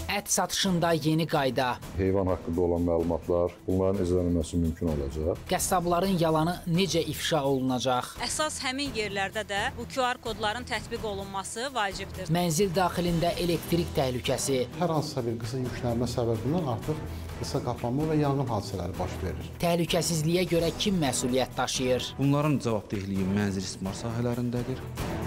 Ət satışında yeni qayda. Heyvan haqqında olan məlumatlar, bunların izlənilməsi mümkün olacaq. Qəssabların yalanı necə ifşa olunacaq? Əsas həmin yerlərdə də bu QR kodların tətbiq olunması vacibdir. Mənzil daxilində elektrik təhlükəsi. Hər hansısa bir qısa yüklənmə səbəbindən artıq qısa qapanma və yanğın hadisələri baş verir. Təhlükəsizliyə görə kim məsuliyyət daşıyır? Bunların cavabdehliyi mənzil istismar sahələrindədir.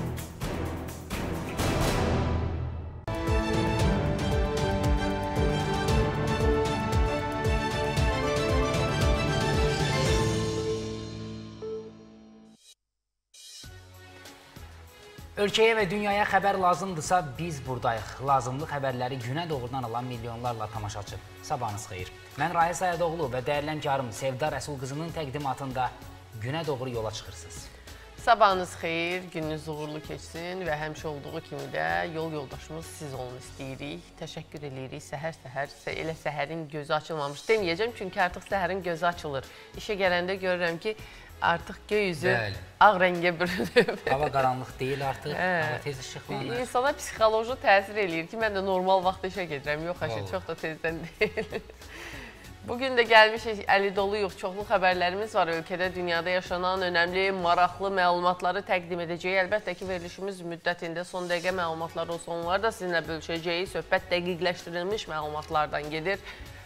Ölkəyə və dünyaya xəbər lazımdırsa biz buradayıq. Lazımlı xəbərləri günə doğrudan alan milyonlarla tamaşaçı. Sabahınız xeyir. Mən Rayə Sayadoğlu və dəyərli həmkarım Sevda Rəsulqızının təqdimatında günə doğru yola çıxırsınız. Sabahınız xeyir, gününüz uğurlu keçsin və həmişə olduğu kimi də yol yoldaşımız siz olun istəyirik. Təşəkkür edirik. Səhər-səhər, elə səhərin gözü açılmamış deməyəcəm, çünki artıq səhərin gözü açılır. İşə gələndə görürəm ki, artıq göy üzü ağ rəngə bürünüb. Hava qaranlıq deyil artıq, hava tez işıqlanır. İnsana psixoloji təsir eləyir ki, mən də normal vaxt işə gedirəm. Yox, çox da tezdən deyil. Bugün də gəlmişik, əli doluyuq, çoxlu xəbərlərimiz var. Ölkədə, dünyada yaşanan önəmli, maraqlı məlumatları təqdim edəcəyik. Əlbəttə ki, verilişimiz müddətində son dəqiqə məlumatlar olsa, onlar da sizinlə bölüşəcəyik. Söhbət dəqiqləşdirilmiş məlumatlardan gedir.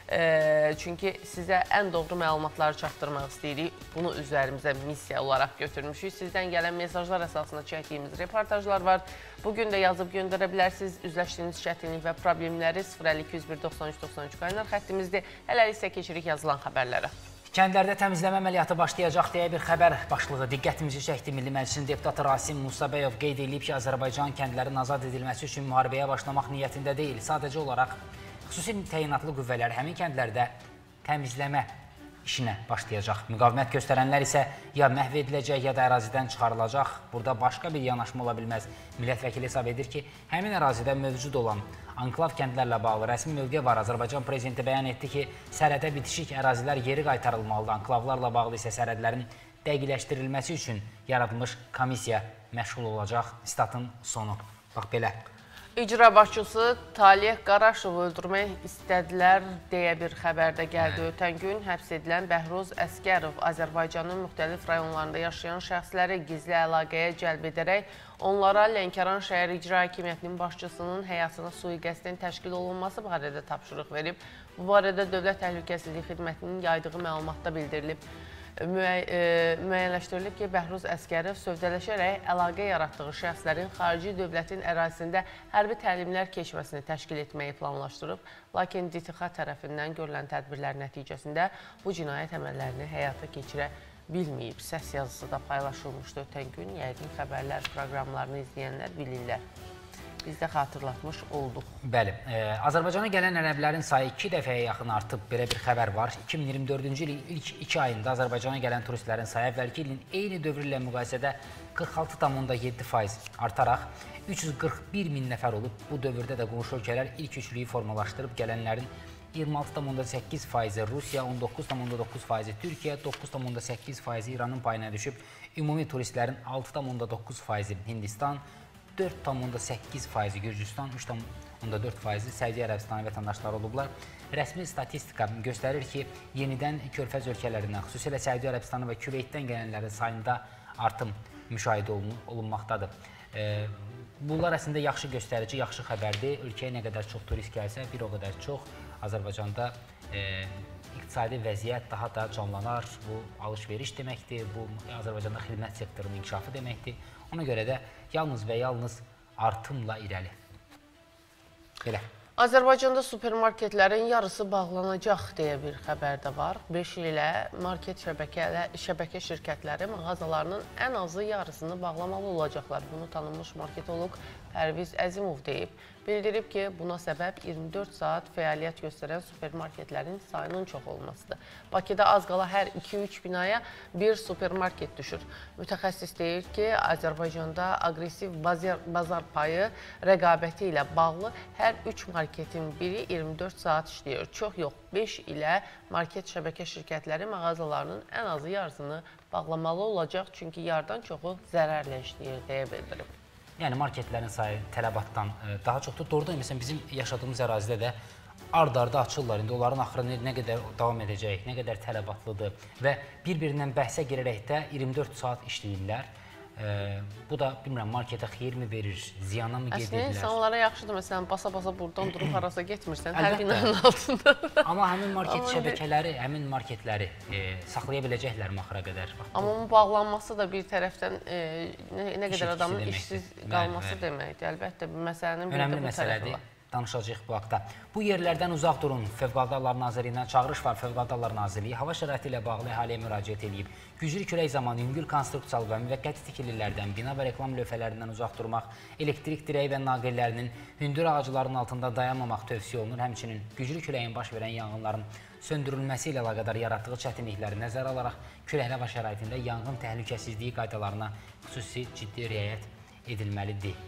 Çünki sizə ən doğru məlumatları çatdırmaq istəyirik. Bunu üzərimizə missiya olaraq götürmüşük. Sizdən gələn mesajlar əsasında çəkdiyimiz reportajlar var. Bugün də yazıb göndərə bilərsiniz. Üzləşdiyiniz çətinlik və problemləri 052-193-93 qaynar xəttimizdir. Hələlik isə keçirik yazılan xəbərlərə. Kəndlərdə təmizləmə əməliyyatı başlayacaq deyə bir xəbər başlığı diqqətimizi çəkdi. Milli Məclisin deputatı Rasim Musabəyov qeyd edib ki, Azərbaycan kəndlərin azad edilməsi üçün müharibəyə başlamaq niyyətində deyil. Sadəcə olaraq xüsusi təyinatlı qüvvələr həmin kəndlərdə təmizləmə işinə başlayacaq. Müqavimət göstərənlər isə ya məhv ediləcək, ya da ərazidən çıxarılacaq. Burada başqa bir yanaşma ola bilməz. Millət vəkili hesab edir ki, həmin ərazidə mövcud olan anklav kəndlərlə bağlı rəsmi mövqe var. Azərbaycan prezidenti bəyan etdi ki, sərhədə bitişik ərazilər geri qaytarılmalıdır. Anklavlarla bağlı isə sərhədlərin dəqiqləşdirilməsi üçün yaradılmış komissiya məşğul olacaq. Statın sonu. Bax belə. İcra başçısı Talih Qaraşovu öldürmək istədilər deyə bir xəbərdə gəldi. Ötən gün həbs edilən Bəhruz Əskərov Azərbaycanın müxtəlif rayonlarında yaşayan şəxsləri gizli əlaqəyə cəlb edərək onlara Lənkəran şəhər icra hakimiyyətinin başçısının həyatına sui-qəsdin təşkil olunması barədə tapşırıq verib. Bu barədə Dövlət Təhlükəsizlik Xidmətinin yaydığı məlumatda bildirilib. Müəyyənləşdirilib ki, Bəhruz Əskərov sövdələşərək əlaqə yaratdığı şəxslərin xarici dövlətin ərazisində hərbi təlimlər keçməsini təşkil etməyi planlaşdırıb. Lakin DTX tərəfindən görülən tədbirlər nəticəsində bu cinayət əməllərini həyata keçirə bilməyib. Səs yazısı da paylaşılmışdı ötən gün. Yəqin xəbərlər proqramlarını izləyənlər bilirlər. Biz də xatırlatmış olduq. Bəli, Azərbaycana gələn ərəblərin sayı 2 dəfəyə yaxın artıb, belə bir xəbər var. 2024-cü ilin ilk 2 ayında Azərbaycana gələn turistlərin sayı əvvəlki ilin eyni dövr ilə müqayisədə 46,7% artaraq 341 min nəfər olub. Bu dövrdə də qonşu ölkələr ilk üçlüyü formalaşdırıb, gələnlərin 26,8% Rusiya, 19,9% Türkiyə, 9,8% İranın payına düşüb. Ümumi turistlərin 6,9% Hindistan, 4,8% Gürcüstan, 3,4% Səudiyyə Ərəbistanı vətəndaşları olublar. Rəsmi statistika göstərir ki, yenidən Körfəz ölkələrindən, xüsusilə Səudiyyə Ərəbistanı və Küveytdən gələnlərin sayında artım müşahidə olunmaqdadır. Bunlar əslində yaxşı göstərici, yaxşı xəbərdir. Ölkəyə nə qədər çox turist gəlsə, bir o qədər çox Azərbaycanda iqtisadi vəziyyət daha da canlanar. Bu alış-veriş deməkdir, bu Azərbaycanda xidmət sektorunun inkişafı deməkdir. Ona görə də yalnız və yalnız artımla irəli. Belə. Azərbaycanda supermarketlərin yarısı bağlanacaq deyə bir xəbər də var. 5 il ilə market şəbəkə şirkətləri mağazalarının ən azı yarısını bağlamalı olacaqlar. Bunu tanınmış marketoloq Pərviz Əzimov deyib. Bildirib ki, buna səbəb 24 saat fəaliyyət göstərən supermarketlərin sayının çox olmasıdır. Bakıda az qala hər 2-3 binaya bir supermarket düşür. Mütəxəssis deyir ki, Azərbaycanda aqressiv bazar payı rəqabəti ilə bağlı hər 3 marketin biri 24 saat işləyir. Çox yox, 5 ilə market şəbəkə şirkətləri mağazalarının ən azı yarısını bağlamalı olacaq, çünki yardan çoxu zərərlə işləyir deyə bildirib. Yəni marketlərin sayı tələbatdan daha çoxdur. Doğrudan məsələn bizim yaşadığımız ərazidə də ard-arda açırlar. İndi onların axırı nə qədər davam edəcək, nə qədər tələbatlıdır və bir-birindən bəhsə girərək də 24 saat işləyirlər. Bu da bilmirəm marketə xeyir mi verir, ziyana mı gedirlər? Əslində insanlara yaxşıdır, məsələn, basa-basa buradan durub harasa getmirsən, hər binanın altında. Amma həmin market şəbəkələri, həmin marketləri saxlaya biləcəklər mi axıra qədər? Amma onun bağlanması da bir tərəfdən nə qədər adamın işsiz qalması deməkdir. Əlbəttə, məsələnin bir də bu tərəfi var. Danışacağıq bu haqda. Bu yerlərdən uzaq durun. Fövqəladə Hallar Nazirliyindən çağırış var. Fövqəladə Hallar Nazirliyi hava şəraiti ilə bağlı əhaliyə müraciət edib. Güclü külək zamanı yüngül konstruksiyalı və müvəqqəti tikililərdən, bina və reklam lövhələrindən uzaq durmaq, elektrik dirəyi və naqillərinin hündür ağacların altında dayanmamaq tövsiyə olunur. Həmçinin güclü küləyin baş verən yanğınların söndürülməsi ilə əlaqədar yaratdığı çətinlikləri nəzərə alaraq küləkli hava şəraitində yanğın təhlükəsizliyi qaydalarına xüsusi ciddi riayət edilməlidir.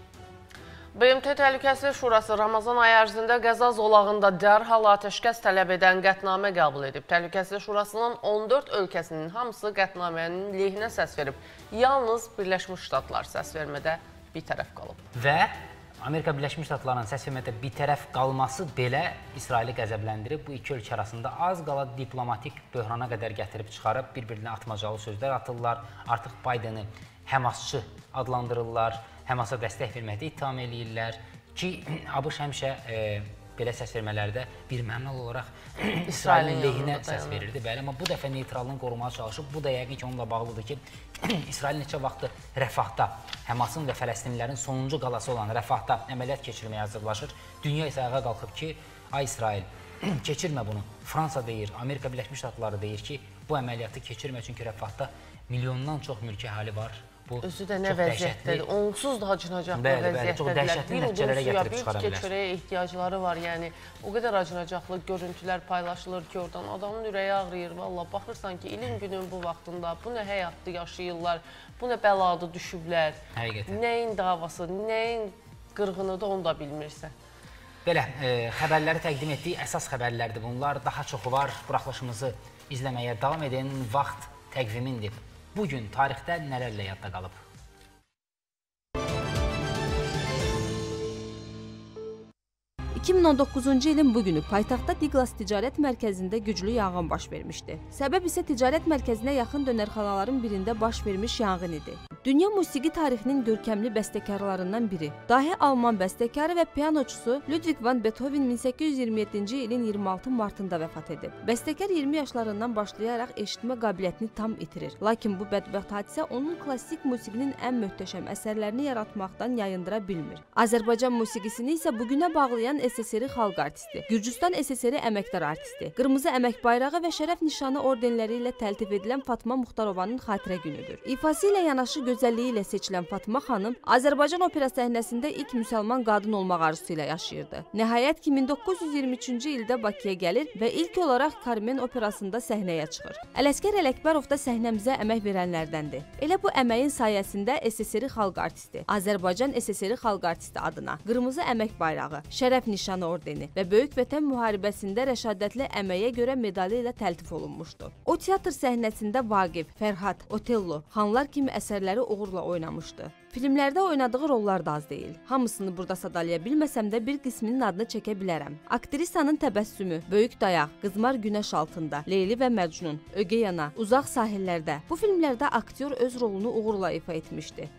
BMT Təhlükəsizlik Şurası Ramazan ayı ərzində Qəza zolağında dərhal atəşkəs tələb edən qətnamə qəbul edib. Təhlükəsizlik Şurasının 14 ölkəsinin hamısı qətnamənin lehinə səs verib. Yalnız Birləşmiş Ştatlar səs vermədə bir tərəf qalıb. Və Amerika Birləşmiş Ştatlarının səs vermədə bir tərəf qalması belə İsraili qəzəbləndirib. Bu iki ölkə arasında az qala diplomatik böhrana qədər gətirib çıxarıb, bir-birinə atmacalı sözlər atırlar. Artıq Biden'ı Həmasçı adlandırırlar. Həmasa dəstək verməkdə ittiham eləyirlər ki, ABŞ həmişə belə səs vermələrdə bir mənalı olaraq İsrailin lehinə səs verirdi. Bəli, amma bu dəfə neytrallığını qorumaya çalışıb. Bu da yəqin ki, onunla bağlıdır ki, İsrail neçə vaxtdır Rəfahda, Həmasın və Fələstinlilərin sonuncu qalası olan Rəfahda əməliyyat keçirməyə hazırlaşır. Dünya isə ayağa qalxıb ki, ay İsrail, keçirmə bunu. Fransa deyir, Amerika Birləşmiş Ştatları deyir ki, bu əməliyyatı keçirmə, çünki Rəfahda milyondan çox mülki əhali var. Özü də nə vəziyyətdədir, onsuz da acınacaqlı vəziyyətdədirlər. Bir udum suya, bir tikə çörəyə ehtiyacları var. Yəni, o qədər acınacaqlı görüntülər paylaşılır ki, oradan adamın ürəyi ağrıyır. Valla, baxırsan ki, ilin günün bu vaxtında bu nə həyatda yaşayırlar, bu nə bəladı düşüblər. Həqiqətən. Nəyin davası, nəyin qırğınıdır, onu da bilmirsən. Belə, xəbərləri təqdim etdik, əsas xəbərlərdir bunlar. Daha çoxu var, buraxılışımızı izləməyə davam edin, vaxt təqvimindir. Bugün tarixdə nələrlə yadda qalıb? 2019-cu ilin bugünü paytaxtda Diglas Ticarət Mərkəzində güclü yanğın baş vermişdi. Səbəb isə ticarət mərkəzinə yaxın dönərxanaların birində baş vermiş yanğın idi. Dünya musiqi tarixinin görkəmli bəstəkarlarından biri, dahi Alman bəstəkarı və pianoçusu Ludwig van Beethoven 1827-ci ilin 26 martında vəfat edib. Bəstəkar 20 yaşlarından başlayaraq eşitmə qabiliyyətini tam itirir. Lakin bu bədbəxt hadisə onun klassik musiqinin ən möhtəşəm əsərlərini yaratmaqdan yayındıra bilmir. Azərbaycan musiqisini isə bugünə bağlayan SSR xalq artisti, Gürcüstan SSR əməkdar artisti, Qırmızı Əmək Bayrağı və Şərəf Nişanı ordenləri ilə təltif edilən Fatma Muxtarovanın xatirə günüdür. İfası ilə yanaşı gözəlliyi ilə seçilən Fatma xanım Azərbaycan opera səhnəsində ilk müsəlman qadın olmaq arzusu ilə yaşayırdı. Nəhayət ki, 1923-cü ildə Bakıya gəlir və ilk olaraq Carmen operasında səhnəyə çıxır. Ələsgər Ələkbərov da səhnəmizə əmək verənlərdəndir. Elə bu əməyin sayəsində SSR xalq artisti, Azərbaycan SSR xalq artisti adına Qırmızı Əmək Bayrağı, Şərəf Nişanı ordeni və Böyük Vətən müharibəsində rəşadətli əməyə görə medalı ilə təltif olunmuşdu. O teatr səhnəsində Vaqif, Fərhad, Otello, Xanlar kimi əsərləri uğurla oynamışdı. Filmlərdə oynadığı rollar da az deyil. Hamısını burada sadalaya bilməsəm də bir qisminin adını çəkə bilərəm. Aktrisanın Təbəssümü, Böyük Dayaq, Qızmar Günəş altında, Leyli və Məcnun, Ögey Ana, Uzaq sahillərdə. Bu filmlərdə aktyor öz rolunu uğurla ifa etmişdi.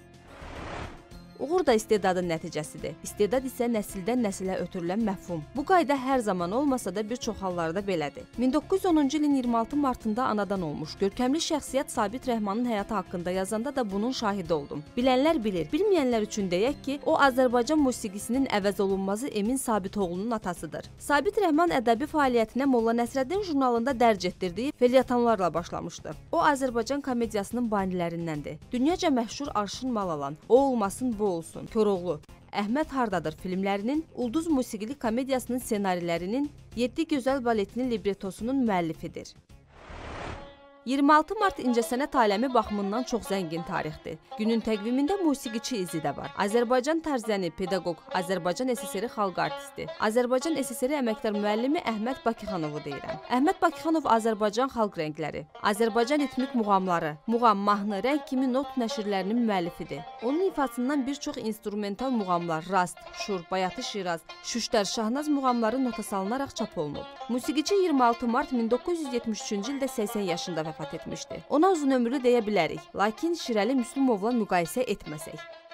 Uğur da istedadın nəticəsidir. İstedad isə nəsildən nəsilə ötürülən məfhum. Bu qayda hər zaman olmasa da bir çox hallarda belədir. 1910-cu ilin 26 martında anadan olmuş, görkəmli şəxsiyyət Sabit Rəhmanın həyatı haqqında yazanda da bunun şahidi oldum. Bilənlər bilir, bilməyənlər üçün deyək ki, o Azərbaycan musiqisinin əvəz olunmazı Emin Sabitoğlu'nun atasıdır. Sabit Rəhman ədəbi fəaliyyətinə Molla Nəsrəddin jurnalında dərc etdirdiyi felyatonlarla başlamışdı. O Azərbaycan komediyasının banilərindəndir. Dünyaca məşhur Arşın Malalan, O olmasın bu olsun, Koroğlu, Əhməd Hardadır filmlərinin, Ulduz musiqili komediyasının ssenarilərinin, 7 gözəl baletinin libretosunun müəllifidir. 26 mart incəsənət aləmi baxımından çox zəngin tarixdir. Günün təqvimində musiqiçi izi də var. Azərbaycan tərzəni, pedaqoq, Azərbaycan SSR xalq artisti, Azərbaycan SSR əməkdar müəllimi Əhməd Bakıxanovu deyirəm. Əhməd Bakıxanov Azərbaycan xalq rəngləri, Azərbaycan ritmik muğamları, muğam, mahnı, rəng kimi not nəşrlərinin müəllifidir. Onun ifasından bir çox instrumental muğamlar, Rast, Şur, Bayatı Şiraz, Şüştər, Şahnaz muğamları nota salınaraq çap olunub. Musiqiçi 26 mart 1973-cü ildə 80 yaşında vəfat etmişdi. Ona uzun ömürlü deyə bilərik, lakin Şirəli Müslümovla müqayisə etməsək.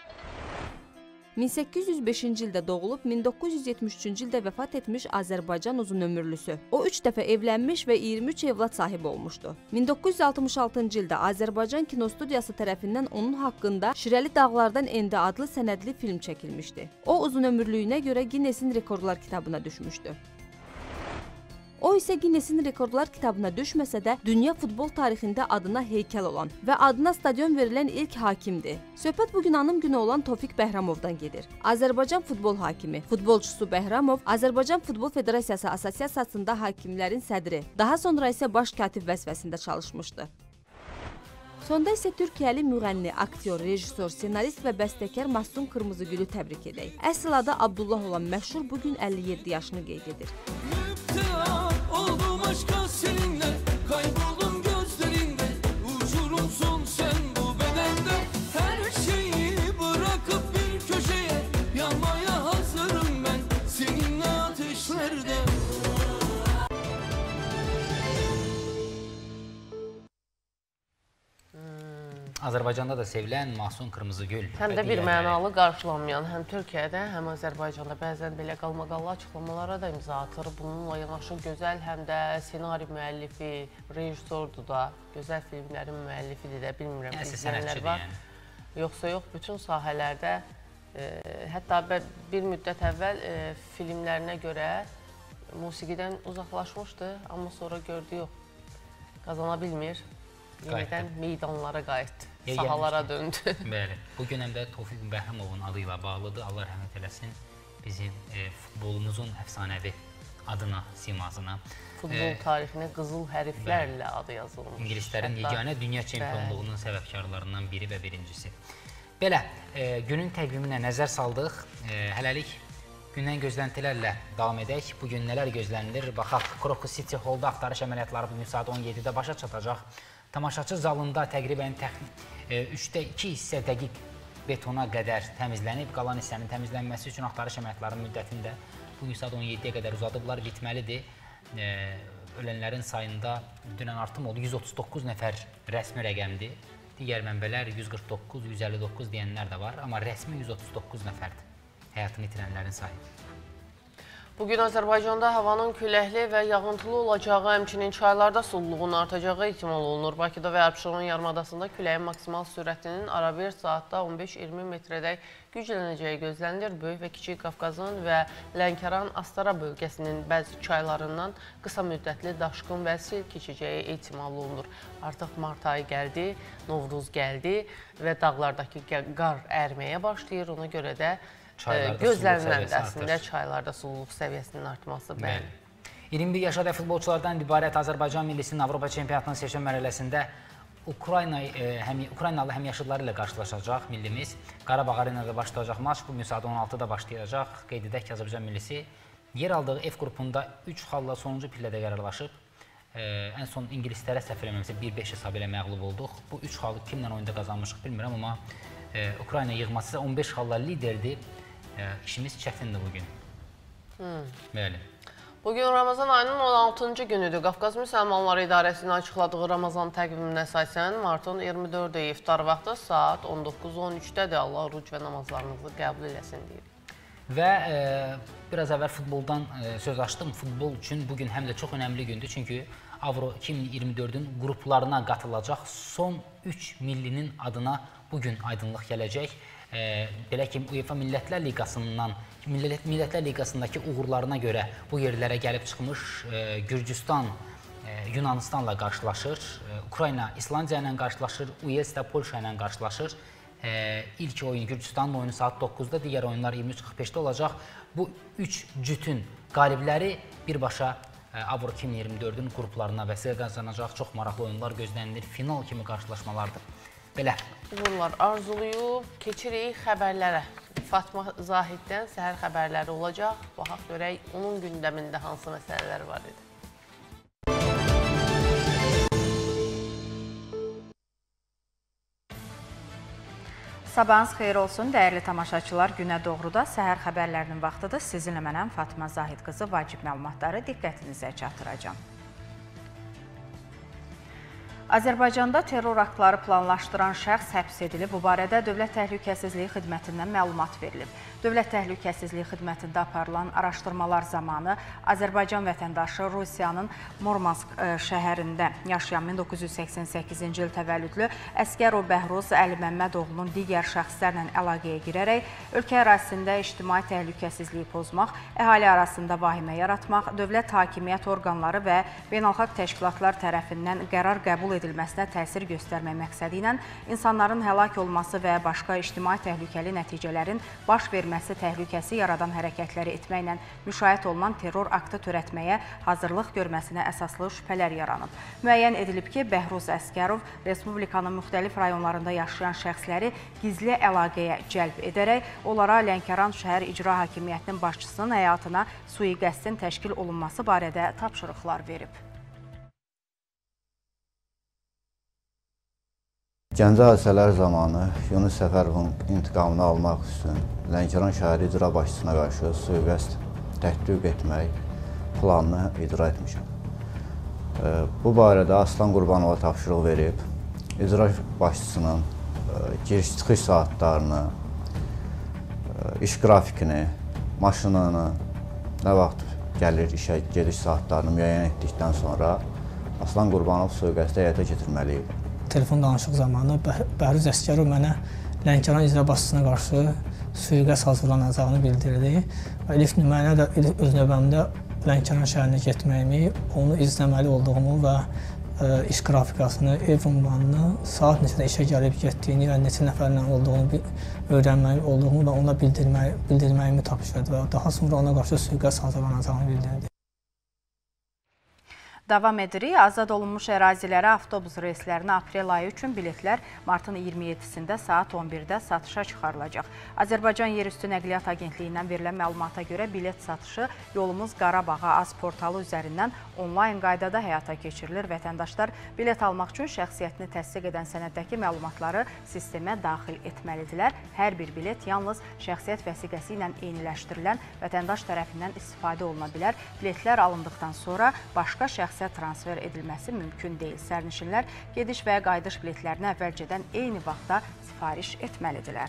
1805-ci ildə doğulub, 1973-cü ildə vəfat etmiş Azərbaycan uzunömürlüsü. O 3 dəfə evlənmiş və 23 evlad sahibi olmuşdu. 1966-cı ildə Azərbaycan Kinostudiyası tərəfindən onun haqqında Şirəli Dağlardan Endi adlı sənədli film çəkilmişdi. O uzunömürlüyünə görə Ginnesin rekordlar kitabına düşmüşdü. O isə Ginnesin rekordlar kitabına düşməsə də, dünya futbol tarixində adına heykəl olan və adına stadion verilən ilk hakimdir. Söhbət bugün anım günü olan Tofiq Bəhramovdan gedir. Azərbaycan futbol hakimi, futbolçusu Bəhramov, Azərbaycan Futbol Federasiyası Assosiasiyasında hakimlərin sədri, daha sonra isə baş katib vəzifəsində çalışmışdı. Sonda isə Türkiyəli müğənni, aktyor, rejissor, senarist və bəstəkar Mahsun Qırmızıgülü təbrik edək. Əsl adı Abdullah olan məşhur bugün 57 yaşını qeyd edir. Oldum aşka seninle, kayboldum gözlerinde, uçurumsun sen bu bedende, her şeyi bırakıp bir köşeye, yanmaya hazırım ben seninle ateşlerde. Azərbaycanda da sevilən Mahsun Qırmızıgül. Həm də bir mənalı qarşılanmayan, həm Türkiyədə, həm Azərbaycanda bəzən belə qalmaqallı açıqlamalara da imza atır. Bununla yanaşı gözəl həm də ssenari müəllifi, rejissordur da, gözəl filmlərin müəllifidir də, bilmirəm, izləyənlər var. Yoxsa yox, bütün sahələrdə, hətta bir müddət əvvəl filmlərinə görə musiqidən uzaqlaşmışdı, amma sonra gördü yox, qazana bilmir. Yenidən meydanlara qayıtdı, sahalara döndü. Bəli, bugün həm də Tofiq Bəhramovun adı ilə bağlıdır. Allah rəhmət eləsin bizim futbolumuzun əfsanəvi adına, simasına. Futbol tarixinə qızıl hərflərlə adı yazılmış. İngilislərin yeganə dünya çempionluğunun səbəbkarlarından biri və birincisi. Belə, günün təqviminə nəzər saldıq. Hələlik gündən gözləntilərlə davam edək. Bugün nələr gözlənilir? Baxaq, Crocus City Hall'da axtarış əməliyyatları bugün saat 17-də başa çatacaq. Tamaşaçı zalında təqribən 3də 2 hissə dəqiq betona qədər təmizlənib. Qalan hissənin təmizlənməsi üçün axtarış əməliyyatlarının müddətində bugün saat 17-yə qədər uzadıblar, bitməlidir. Ölənlərin sayında dünən artım oldu, 139 nəfər rəsmi rəqəmdir. Digər mənbələr 149, 159 deyənlər də var, amma rəsmi 139 nəfərdir həyatını itirənlərin sayı. Bugün Azərbaycanda havanın küləkli və yağıntılı olacağı, həmçinin çaylarda sululuğun artacağı ehtimal olunur. Bakıda və Abşeron yarımadasında küləyin maksimal sürətinin arabir saatda 15-20 metrədək güclənəcəyi gözlənilir. Böyük və Kiçik Qafqazın və Lənkəran-Astara bölgəsinin bəzi çaylarından qısa müddətli daşqın və sel keçəcəyi ehtimal olunur. Artıq mart ayı gəldi, Novruz gəldi və dağlardakı qar ərməyə başlayır. Ona görə də gözlənilən əslində çaylarda sululuq səviyyəsinin artması bəli. 21 yaşada futbolçulardan ibarət Azərbaycan millisinin Avropa çempionatının seçim mərhələsində Ukraynalı həmyaşıdları ilə qarşılaşacaq millimiz. Qarabağ arenada başlayacaq maç bugün saat 16-da başlayacaq. Qeyd edək ki, Azərbaycan millisi yer aldığı F qrupunda 3 xalla sonuncu pillədə qərarlaşıb. Ən son ingilislərə səhv eləməmsə 1-5 hesabı ilə məğlub olduq. Bu 3 xalı kimlə oyunda qazanmışıq bilmirəm, amma Ukrayna yığması 15 xalla liderdir. İşimiz çətindir bugün. Bəli. Bugün Ramazan ayının 16-cı günüdür. Qafqaz Müsəlmanları İdarəsinin açıqladığı Ramazan təqviminə əsasən martın 24-də iftar vaxtı saat 19-13-dədir. Allah ruc və namazlarınızı qəbul eləsin deyir. Və biraz əvvəl futboldan söz açdım. Futbol üçün bugün həm də çox önəmli gündür. Çünki Avro 2024-ün qruplarına qatılacaq son 3 millinin adına bugün aydınlıq gələcək. Belə ki, UEFA Millətlər Liqasındakı uğurlarına görə bu yerlərə gəlib çıxmış Gürcüstan Yunanistanla qarşılaşır, Ukrayna İslandiya ilə qarşılaşır, US də Polşa ilə qarşılaşır. İlk oyun Gürcüstanın oyunu saat 9-da, digər oyunlar 23:45-də olacaq. Bu 3 cütün qalibləri birbaşa Avro 2024-ün qruplarına vəsilə qazanacaq. Çox maraqlı oyunlar gözlənilir. Final kimi qarşılaşmalardır. Belə. Uğurlar arzuluyub. Keçirik xəbərlərə. Fatma Zahiddən səhər xəbərləri olacaq. Baxaq görək, onun gündəmində hansı məsələlər var idi. Sabahınız xeyir olsun, dəyərli tamaşaçılar. Günə doğru da səhər xəbərlərinin vaxtıdır. Sizinlə mənəm Fatma Zahid qızı vacib məlumatları diqqətinizə çatdıracağım. Azərbaycanda terror aktları planlaşdıran şəxs həbs edilib. Bu barədə Dövlət Təhlükəsizliyi Xidmətindən məlumat verilib. Dövlət Təhlükəsizliyi Xidmətində aparılan araşdırmalar zamanı Azərbaycan vətəndaşı Rusiyanın Murmansk şəhərində yaşayan 1988-ci il təvəllüdlü Əskərov Bəhruz Əli Məmmədoğlunun digər şəxslərlə əlaqəyə girərək ölkə ərazisində ictimai təhlükəsizliyi pozmaq, əhali arasında vahimə yaratmaq, dövlət hakimiyyət orqanları və beynəlxalq təşkilatlar tərəfindən qərar qəbul edilməsinə təsir göstərmək məqsədi ilə insanların həlak olması və başqa ictimai təhlükəli nəticələrin baş verməsi təhlükəsi yaradan hərəkətləri etməklə müşahidə olunan terror aktı törətməyə hazırlıq görməsinə əsaslı şübhələr yaranıb. Müəyyən edilib ki, Bəhruz Əskərov Respublikanın müxtəlif rayonlarında yaşayan şəxsləri gizli əlaqəyə cəlb edərək onlara Lənkəran şəhər icra hakimiyyətinin başçısının həyatına sui-qəsdin təşkil olunması barədə tapşırıqlar verib. Gəncə hadisələr zamanı Yunus Səfərovun intiqamını almaq üçün Lənkəran şəhəri icra başçısına qarşı sui-qəsd tətbiq etmək planını icra etmişəm. Bu barədə Aslan Qurbanova tapşırıq verib, icra başçısının giriş-çıxış saatlarını, iş qrafikini, maşınını, nə vaxt gəlir işə gediş saatlarını müəyyən etdikdən sonra Aslan Qurbanov sui-qəsdi həyata keçirməliyik. Telefon danışıq zamanı Bəhruz Əskərov mənə Lənkəran icra başçısına qarşı sui-qəsd hazırlanacağını bildirdi. İlk mənə də öz növbəmdə Lənkəran şəhərinə getməyimi, onu izləməli olduğumu və iş qrafikasını, ev ünvanını, saat neçədə işə gəlib getdiyini və neçə nəfərlə olduğunu öyrənməli olduğumu və ona bildirməyimi tapşırdı və daha sonra ona qarşı sui-qəsd hazırlanacağını bildirdi. Davam edirik. Azad olunmuş ərazilərə avtobus reyslərinə aprel ayı üçün biletlər martın 27-sində saat 11-də satışa çıxarılacaq. Azərbaycan Yerüstü Nəqliyyat Agentliyindən verilən məlumata görə bilet satışı Yolumuz Qarabağa az portalı üzərindən onlayn qaydada həyata keçirilir. Vətəndaşlar bilet almaq üçün şəxsiyyətini təsdiq edən sənəddəki məlumatları sistemə daxil etməlidirlər. Hər bir bilet yalnız şəxsiyyət vəsiqəsi ilə eyniləşdirilən vətəndaş tərəfindən istifadə oluna bilər. Biletlər alındıqdan sonra başqa şəxsiyyət transfer edilməsi mümkün deyil. Sərnişinlər gediş və qayıdış biletlərini əvvəlcədən eyni vaxtda sifariş etməlidirlər.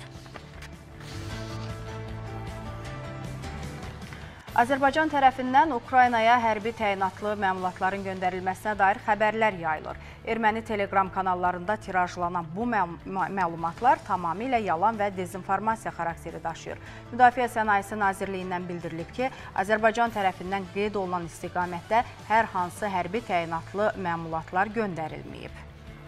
Azərbaycan tərəfindən Ukraynaya hərbi təyinatlı məmulatların göndərilməsinə dair xəbərlər yayılır. Erməni telegram kanallarında tirajlanan bu məlumatlar tamamilə yalan və dezinformasiya xarakteri daşıyır. Müdafiə Sənayesi Nazirliyindən bildirilib ki, Azərbaycan tərəfindən qeyd olunan istiqamətdə hər hansı hərbi təyinatlı məmulatlar göndərilməyib.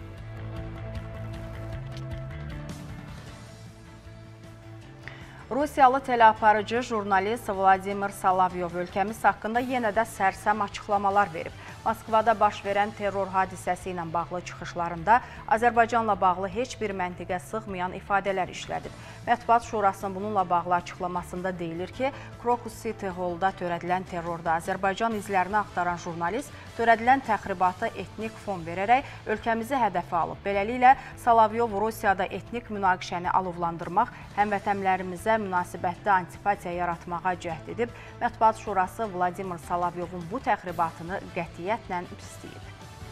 Rusiyalı teleaparıcı jurnalist Vladimir Solovyov ölkəmiz haqqında yenə də sərsəm açıqlamalar verib. Moskvada baş verən terror hadisəsi ilə bağlı çıxışlarında Azərbaycanla bağlı heç bir məntiqə sığmayan ifadələr işlədib. Mətbuat Şurasının bununla bağlı açıqlamasında deyilir ki, Crocus City Hall'da törədilən terrorda Azərbaycan izlərini axtaran jurnalist törədilən təxribata etnik fon verərək ölkəmizi hədəfə alıb. Beləliklə, Solovyov Rusiyada etnik münaqişəni alovlandırmaq, həmvətənlərimizə münasibətdə antipatiya yaratmağa cəhd edib. Mətbuat Şurası Vladimir Solovyovun bu təxribatını qətiyyətlə pisləyib.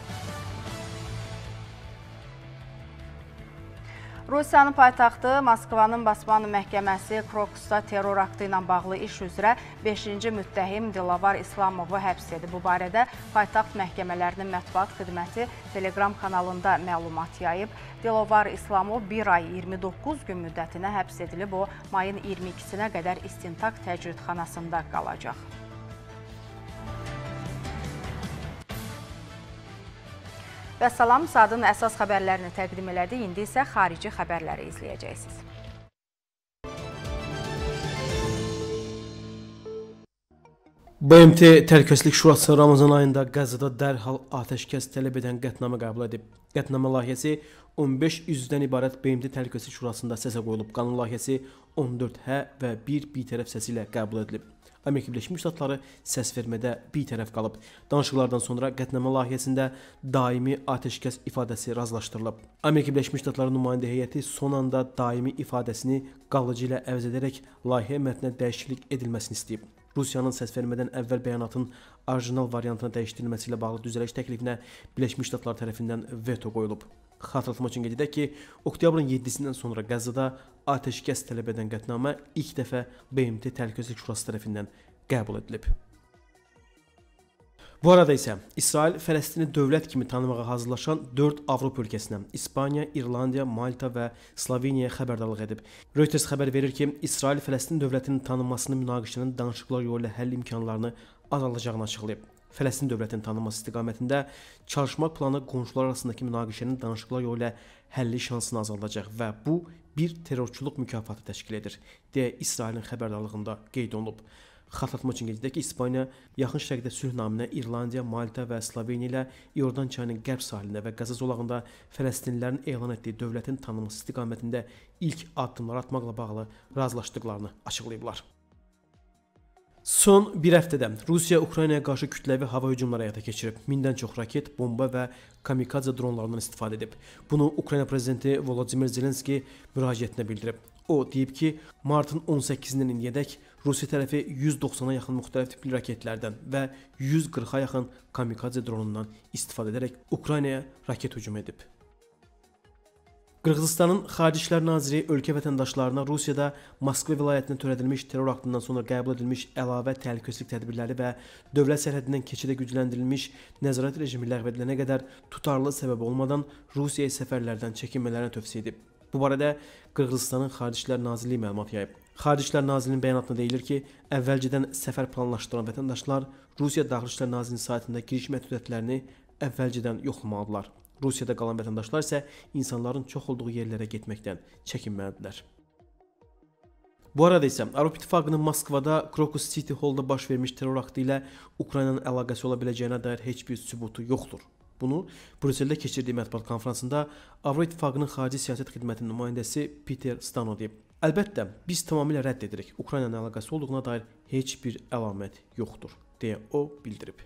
Rusiyanın paytaxtı Moskvanın Basmanı məhkəməsi Krokusda terror aktı ilə bağlı iş üzrə 5-ci müttəhim Dilovar İslamovu həbs edib. Bu barədə paytaxt məhkəmələrinin mətbuat xidməti Telegram kanalında məlumat yayıb. Dilovar İslamov 1 ay 29 gün müddətinə həbs edilib. O, mayın 22-sinə qədər istintaq təcridxanasında qalacaq. Və salam, saatın əsas xəbərlərini təqdim elədi. İndi isə xarici xəbərləri izləyəcəksiniz. BMT Təhlükəsizlik Şurası Ramazan ayında Qəzzada dərhal atəşkəs tələb edən qətnamə qəbul edib. Qətnamə layihəsi 15 üzvdən ibarət BMT Təhlükəsizlik Şurasında səsə qoyulub. Qanun layihəsi 14 hə və 1 bitərəf səsi ilə qəbul edilib. Amerika Birləşmiş Ştatları səs vermədə bitərəf qalıb. Danışıqlardan sonra qətnamə layihəsində daimi atəşkəs ifadəsi razılaşdırılıb. Amerika Birləşmiş Ştatları nümayəndə heyəti son anda daimi ifadəsini qalıcı ilə əvəz edərək layihə mətninə dəyişiklik edilməsini istəyib. Rusiyanın səs vermədən əvvəl bəyanatın orijinal variantına dəyişdirilməsi ilə bağlı düzəliş təklifinə Birləşmiş Ştatlar tərəfindən veto qoyulub. Xatırlatmaq üçün qeyd edək ki, oktyabrın 7-sindən sonra Qəzzada atəşkəs tələb edən qətnamə ilk dəfə BMT Təhlükəsizlik Şurası tərəfindən qəbul edilib. Bu arada isə İsrail Fələstini dövlət kimi tanımağa hazırlaşan 4 Avropa ölkəsinə İspaniya, İrlandiya, Malta və Sloveniyaya xəbərdarlıq edib. Reuters xəbər verir ki, İsrail Fələstin dövlətinin tanınmasını münaqişənin danışıqlar yolu ilə həll imkanlarını azaldacağını açıqlayıb. Fələstin dövlətinin tanınması istiqamətində çalışma planı qonşular arasındakı münaqişənin danışıqlar yolu ilə həlli şansını azaldacaq və bu bir terrorçuluq mükafatı təşkil edir, deyə İsrailin xəbərdarlığında qeyd olunub. Xatırlatmaq üçün qeyd edək ki, İspaniya yaxın şərqdə sülh naminə İrlandiya, Malta və Sloveniya ilə İordan çayının qərb sahilində və Qəzza zolağında Fələstinlilərin elan etdiyi dövlətin tanınması istiqamətində ilk addımlar atmaqla bağlı razılaşdıqlarını açıqlayıblar. Son bir həftədə Rusiya Ukraynaya qarşı kütləvi hava hücumları həyata keçirib. 1000-dən çox raket, bomba və kamikadze dronlarından istifadə edib. Bunu Ukrayna prezidenti Volodimir Zelenski müraciətinə bildirib. O deyib ki, martın 18-dən indiyədək Rusiya tərəfi 190-a yaxın müxtəlif tipli raketlərdən və 140-a yaxın kamikadze dronundan istifadə edərək Ukraynaya raket hücum edib. Qırğızıstanın Xarici İşlər Naziri ölkə vətəndaşlarına Rusiyada Moskva vilayətində törədilmiş terror aktından sonra qəbul edilmiş əlavə təhlükəsizlik tədbirləri və dövlət sərhədindən keçidə gücləndirilmiş nəzarət rejimi ləğv edilənə qədər tutarlı səbəb olmadan Rusiyaya səfərlərdən çəkinmələrini tövsiyə edib. Bu barədə Qırğızıstanın Xarici İşlər Nazirliyi məlumat yayıb. Xarici İşlər Nazirliyinin bəyanatında deyilir ki, əvvəlcədən səfər planlaşdıran vətəndaşlar Rusiya Daxili İşlər Nazirliyinin saytında giriş məhdədiyyətlərini əvvəlcədən yoxlamalıdırlar. Rusiyada qalan vətəndaşlar isə insanların çox olduğu yerlərə getməkdən çəkinməlidirlər. Bu arada isə Avropa İttifaqının Moskvada Krokus City Hall'da baş vermiş terror aktı ilə Ukraynanın əlaqəsi ola biləcəyinə dair heç bir sübutu yoxdur. Bunu Brüsseldə keçirdiyi mətbuat konfransında Avropa İttifaqının Xarici Siyasət Xidmətinin nümayəndəsi Peter Stano deyib. Əlbəttə, biz tamamilə rədd edirik. Ukraynanın əlaqəsi olduğuna dair heç bir əlamət yoxdur, deyə o bildirib.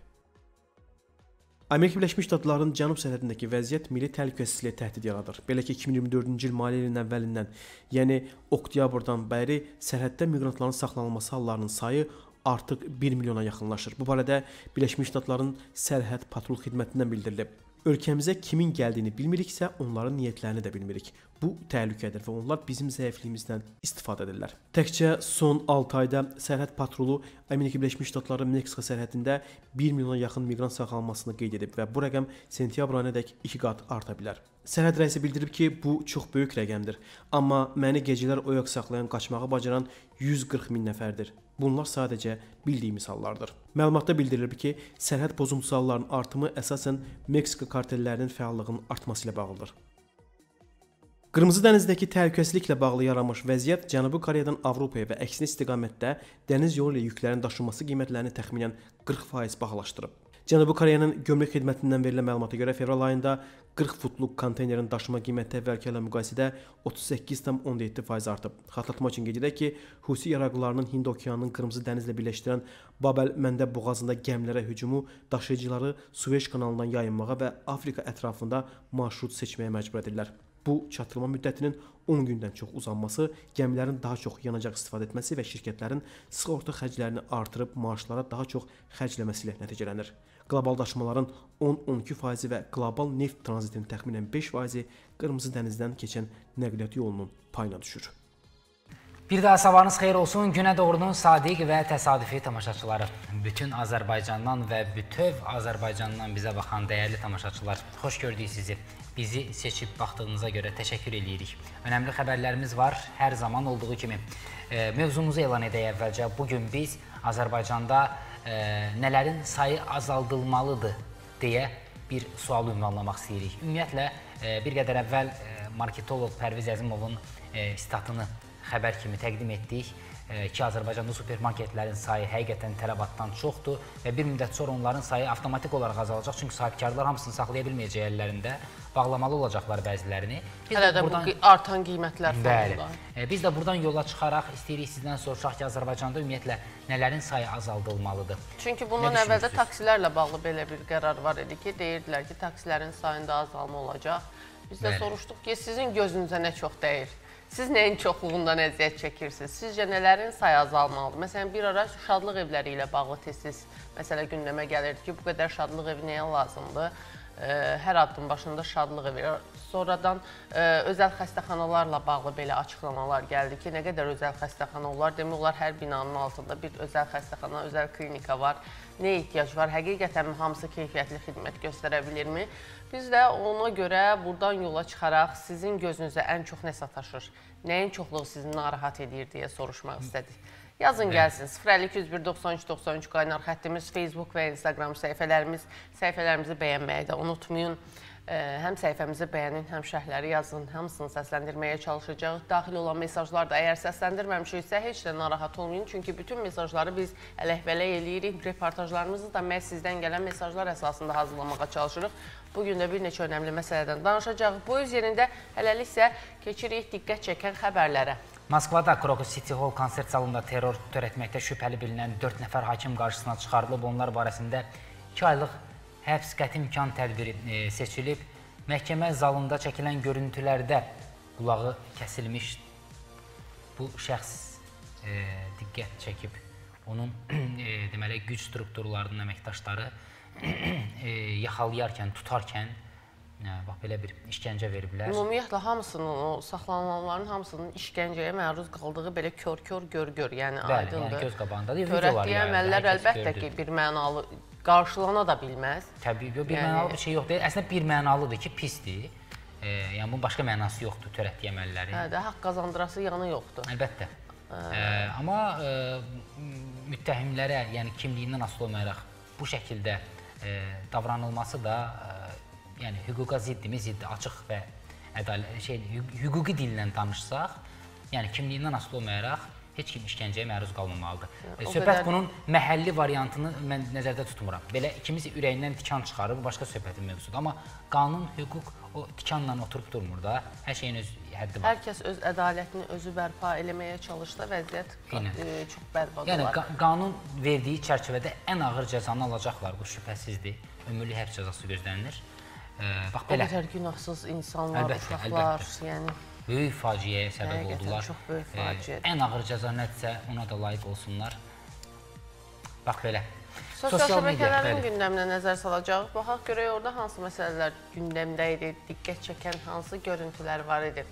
Amerika Birləşmiş Ştatlarının cənub sərhədindəki vəziyyət milli təhlükəsizliyə təhdid yaradır. Belə ki, 2024-cü il maliyyə ilinin əvvəlindən, yəni oktyabrdan bəri sərhəddə miqrantların saxlanılması hallarının sayı artıq 1 milyona yaxınlaşır. Bu barədə Birləşmiş Ştatların Sərhəd Patrul Xidmətindən bildirilib. Ölkəmizə kimin gəldiyini bilmiriksə, onların niyyətlərini də bilmirik. Bu təhlükədir və onlar bizim zəifliyimizdən istifadə edirlər. Təkcə son 6 ayda Sərhəd Patrulu Amerika Birləşmiş Ştatları Meksika sərhədində 1 milyona yaxın miqrant saxlanılmasını qeyd edib və bu rəqəm sentyabr ayınadək 2 qat arta bilər. Sərhəd rəisi bildirib ki, bu çox böyük rəqəmdir. Amma məni gecələr oyaq saxlayan, qaçmağı bacaran 140 min nəfərdir. Bunlar sadəcə bildiyimiz hallardır. Məlumatda bildirilib ki, sərhəd pozuntusu hallarının artımı əsasən Meksika kartellərinin fəallığının artması ilə bağlıdır. Qırmızı dənizdəki təhlükəsizliklə bağlı yaranmış vəziyyət Cənubi Koreyadan Avropaya və əksinə istiqamətdə dəniz yolu ilə yüklərin daşınması qiymətlərini təxminən 40% bahalaşdırıb. Cənubi Koreyanın gömrük xidmətindən verilən məlumata görə fevral ayında 40 futluq konteynerin daşıma qiyməti əvvəlki ilə müqayisədə 38,7% artıb. Xatırlatmaq üçün qeyd edək ki, Husi yaraqlılarının Hind okeanının Qırmızı dənizlə birləşdirən Bab-əl-Məndəb boğazında gəmilərə hücumu daşıyıcıları Suveç kanalından yayınmağa və Afrika ətrafında marşrut seçməyə məcbur edirlər. Bu, çatdırma müddətinin 10 gündən çox uzanması, gəmilərin daha çox yanacaq istifadə etməsi və şirkətlərin sığorta xərclərini artırıb maaşlara daha çox xərcləməsi ilə nəticələnir. Qlobal daşımaların 10-12% və qlobal neft tranzitinin təxminən 5% Qırmızı dənizdən keçən nəqliyyat yolunun payına düşür. Bir daha sabahınız xeyir olsun. Günə doğrunun sadiq və təsadüfi tamaşaçıları. Bütün Azərbaycandan və bütöv Azərbaycandan bizə baxan dəyərli tamaşaçılar, xoş gördük sizi. Bizi seçib baxdığınıza görə təşəkkür edirik. Önəmli xəbərlərimiz var, hər zaman olduğu kimi. Mövzumuzu elan edək əvvəlcə. Bugün biz Azərbaycanda nələrin sayı azaldılmalıdır deyə bir sual ünvanlamaq istəyirik. Ümumiyyətlə, bir qədər əvvəl marketoloq Pərviz Əzimovun statını xəbər kimi təqdim etdik. ki, Azərbaycanda supermarketlərin sayı həqiqətən tələbatdan çoxdur və bir müddət sonra onların sayı avtomatik olaraq azalacaq. Çünki sahibkarlar hamısını saxlaya bilməyəcək əllərində, bağlamalı olacaqlar bəzilərini. Hələ də bu artan qiymətlər fonunda. Biz də buradan yola çıxaraq istəyirik sizdən soruşaq ki, Azərbaycanda ümumiyyətlə nələrin sayı azaldılmalıdır? Çünki bundan əvvəldə taksilərlə bağlı belə bir qərar var idi ki, deyirdilər ki, taksilərin sayında azalma olacaq. Biz də soruşduq ki, sizin gözünüzə nə çox dəyir? Siz nəyin çoxluğundan əziyyət çəkirsiniz? Sizcə nələrin sayı azalmalıdır? Məsələn, bir ara şadlıq evləri ilə bağlı tez-tez məsələ gündəmə gəlirdi ki, bu qədər şadlıq evi nəyə lazımdır? Hər addım başında şadlıq evi. Sonradan özəl xəstəxanalarla bağlı belə açıqlamalar gəldi ki, nə qədər özəl xəstəxana olar? Demək olar, hər binanın altında bir özəl xəstəxana, özəl klinika var. Nə ehtiyac var? Həqiqətən hamısı keyfiyyətli xidmət göstərə bilirmi? Biz də ona görə buradan yola çıxaraq sizin gözünüzə ən çox nə sataşır? Nəyin çoxluğu sizi narahat edir deyə soruşmaq istədik. Yazın gəlsin. 052-193-93 qaynar xəttimiz, Facebook və Instagram səhifələrimizi bəyənməyi də unutmayın. Həm səhifəmizi bəyənin, həm şərhləri yazın, hamısını səsləndirməyə çalışacağıq. Daxil olan mesajlar da əgər səsləndirməmişiksə, heç də narahat olmayın. Çünki bütün mesajları biz ələk-vələk eləyirik. Reportajlarımızı da məhz sizdən gələn mesajlar əsasında hazırlamağa çalışırıq. Bugün də bir neçə önəmli məsələdən danışacağıq. Bu öz yerində hələlik isə keçirik diqqət çəkən xəbərlərə. Moskvada Krokus City Hall konsert salonunda terror törətməkdə şübhəli bilinən 4 nəfər hakim qarşısına çıxarılıb. Onlar barəsində 2 aylıq həbs qəti imkan tədbiri seçilib. Məhkəmə zalında çəkilən görüntülərdə qulağı kəsilmiş bu şəxs diqqət çəkib. Onun deməli güc strukturlarının əməkdaşları yaxalayarkən, tutarkən bax belə bir işgəncə veriblər. Ümumiyyətlə hamısının, o saxlanılanların hamısının işgəncəyə məruz qaldığı belə kör-kör, gör-gör, yəni aydındır. Yəni göz qabağındadır. Törətdiyi əməllər əlbəttə ki, bir mənalı qarşılana da bilməz. Təbii, bir mənalı bir şey yoxdur. Əslində bir mənalıdır ki, pisdir. Yəni bunun başqa mənası yoxdur törətdiyi əməllərin. Hə də, haqq qazandırası yanı yoxdur. Əlbəttə. Amma müttəhimlərə, yəni kimliyindən asılı olmayaraq bu şəkildə davranılması da yəni hüquqa ziddimi, ziddi, açıq və hüquqi dillə danışsaq, yəni kimliyindən asılı olmayaraq heç kim işgəncəyə məruz qalmamalıdır. Söhbət bunun məhəlli variantını mən nəzərdə tutmuram. Belə ikimiz ürəyindən tikan çıxarır, bu başqa söhbətin mövzusudur. Amma qanun, hüquq o tikanla oturub durmur da, hər şeyin öz həddi var. Hər kəs öz ədalətini özü bərpa eləməyə çalışsa vəziyyət çox bərbad olar. Yəni qanun verdiyi çərçivədə ən ağır cəzanı alacaqlar, bu şübhəsizdir. Ömürlük həbs cəzası gözlənilir. O qədər günahsız insanlar, uşaqlar, yəni böyük faciəyə səbəb oldular. Çox böyük faciədir. Ən ağır cəza nədirsə, ona da layiq olsunlar. Bax belə. Sosial şəbəkələrin gündəminə nəzər salacağıq. Baxaq görək orada hansı məsələlər gündəmdə idi, diqqət çəkən hansı görüntülər var idi.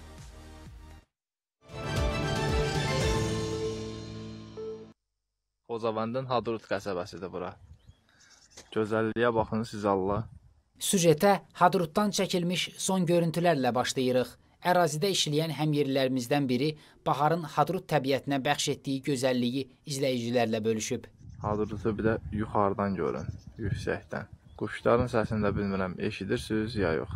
Xocavəndin Hadrut qəsəbəsidir bura. Gözəlliyə baxın siz Allah. Süjetə Hadrutdan çəkilmiş son görüntülərlə başlayırıq. Ərazidə işləyən həmyerlilərimizdən biri baharın Hadrut təbiətinə bəxş etdiyi gözəlliyi izləyicilərlə bölüşüb. Hadrutu bir də yuxarıdan görün, yüksəkdən. Quşların səsini də bilmirəm, eşidirsiniz ya yox.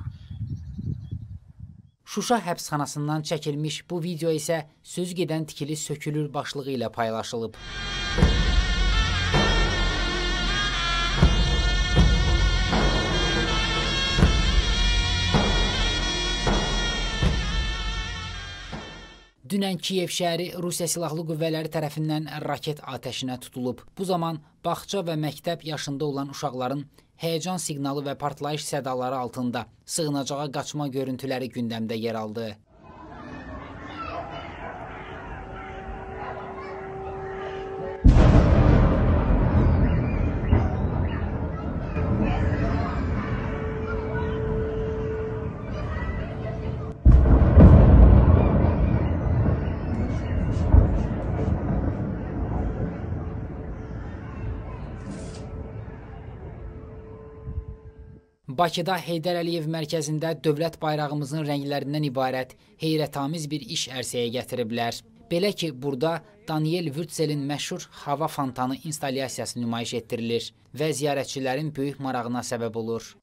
Şuşa həbsxanasından çəkilmiş bu video isə söz gedən tikili sökülür başlığı ilə paylaşılıb. Dünən Kiyev şəhəri Rusiya Silahlı Qüvvələri tərəfindən raket atəşinə tutulub. Bu zaman bağça və məktəb yaşında olan uşaqların həyəcan siqnalı və partlayış sədaları altında sığınacağa qaçma görüntüləri gündəmdə yer aldı. Bakıda Heydər Əliyev mərkəzində dövlət bayrağımızın rənglərindən ibarət heyrətamiz bir iş ərsəyə gətiriblər. Belə ki, burada Daniel Vürtzelin məşhur hava fontanı installyasiyası nümayiş etdirilir və ziyarətçilərin böyük marağına səbəb olur.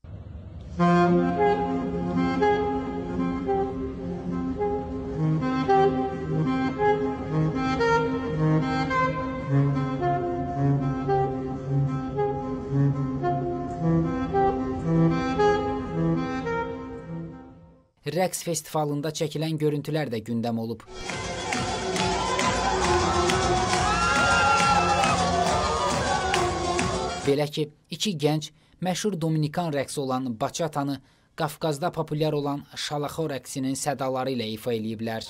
rəqs festivalında çəkilən görüntülər də gündəm olub. Belə ki, iki gənc məşhur Dominikan rəqsi olan baçatanı Qafqazda populyar olan şalaxo rəqsinin sədaları ilə ifa eləyiblər.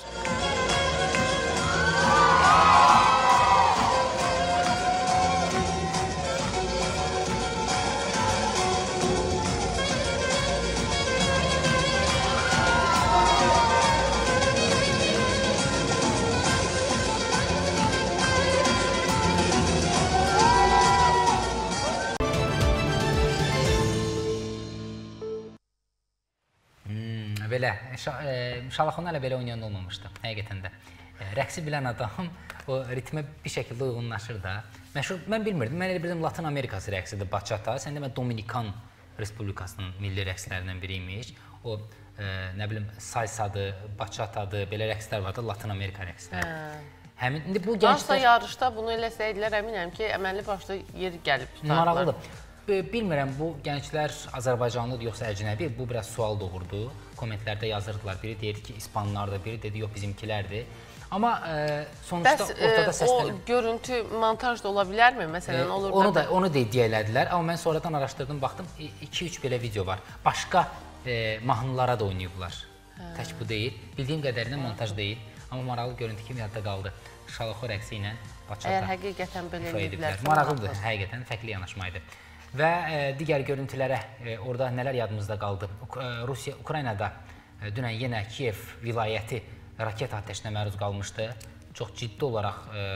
Belə, şalaxonu hələ belə oynayan olmamışdı, həqiqətən də. Rəqsi bilən adam o ritmə bir şəkildə uyğunlaşır da. Məşhur, mən bilmirdim, mən elə bildim Latin Amerikası rəqsidir bachata, sən demə Dominikan Respublikasının milli rəqslərindən biriymiş. O, nə bilim, salsadır, bachatadır, belə rəqslər vardı, Latin Amerika rəqsləri. Həmin, indi bu gənclər... yarışda bunu eləsəydilər, əminəm ki, əməlli başda yer gəlib tutarlar. Maraqlıdır. Bilmirəm, bu gənclər Azərbaycanlıdır, yoxsa əcnəbi, bu biraz sual doğurdu. Kommentlərdə yazırdılar, biri deyirdi ki, İspanlardır, biri dedi, yox, bizimkilərdir. Amma sonuçta ortada səslənir. O görüntü montaj da ola bilərmi? Məsələn, olur da... Onu deyələdilər, amma mən sonradan araşdırdım, baxdım, 2-3 belə video var. Başqa mahnılara da oynayıblar. Tək bu deyil, bildiyim qədərindən montaj deyil, amma maraqlı görüntü kimi yadda qaldı. Şalaxo rəqsi ilə bachata. Əgər həqiqətən belə ediblər. Maraqlıdır, həqiqətən fərqli yanaşmaydı. Və digər görüntülərə orada nələr yadımızda qaldı? Ukraynada dünən yenə Kiyev vilayəti raket atəşinə məruz qalmışdı. Çox ciddi olaraq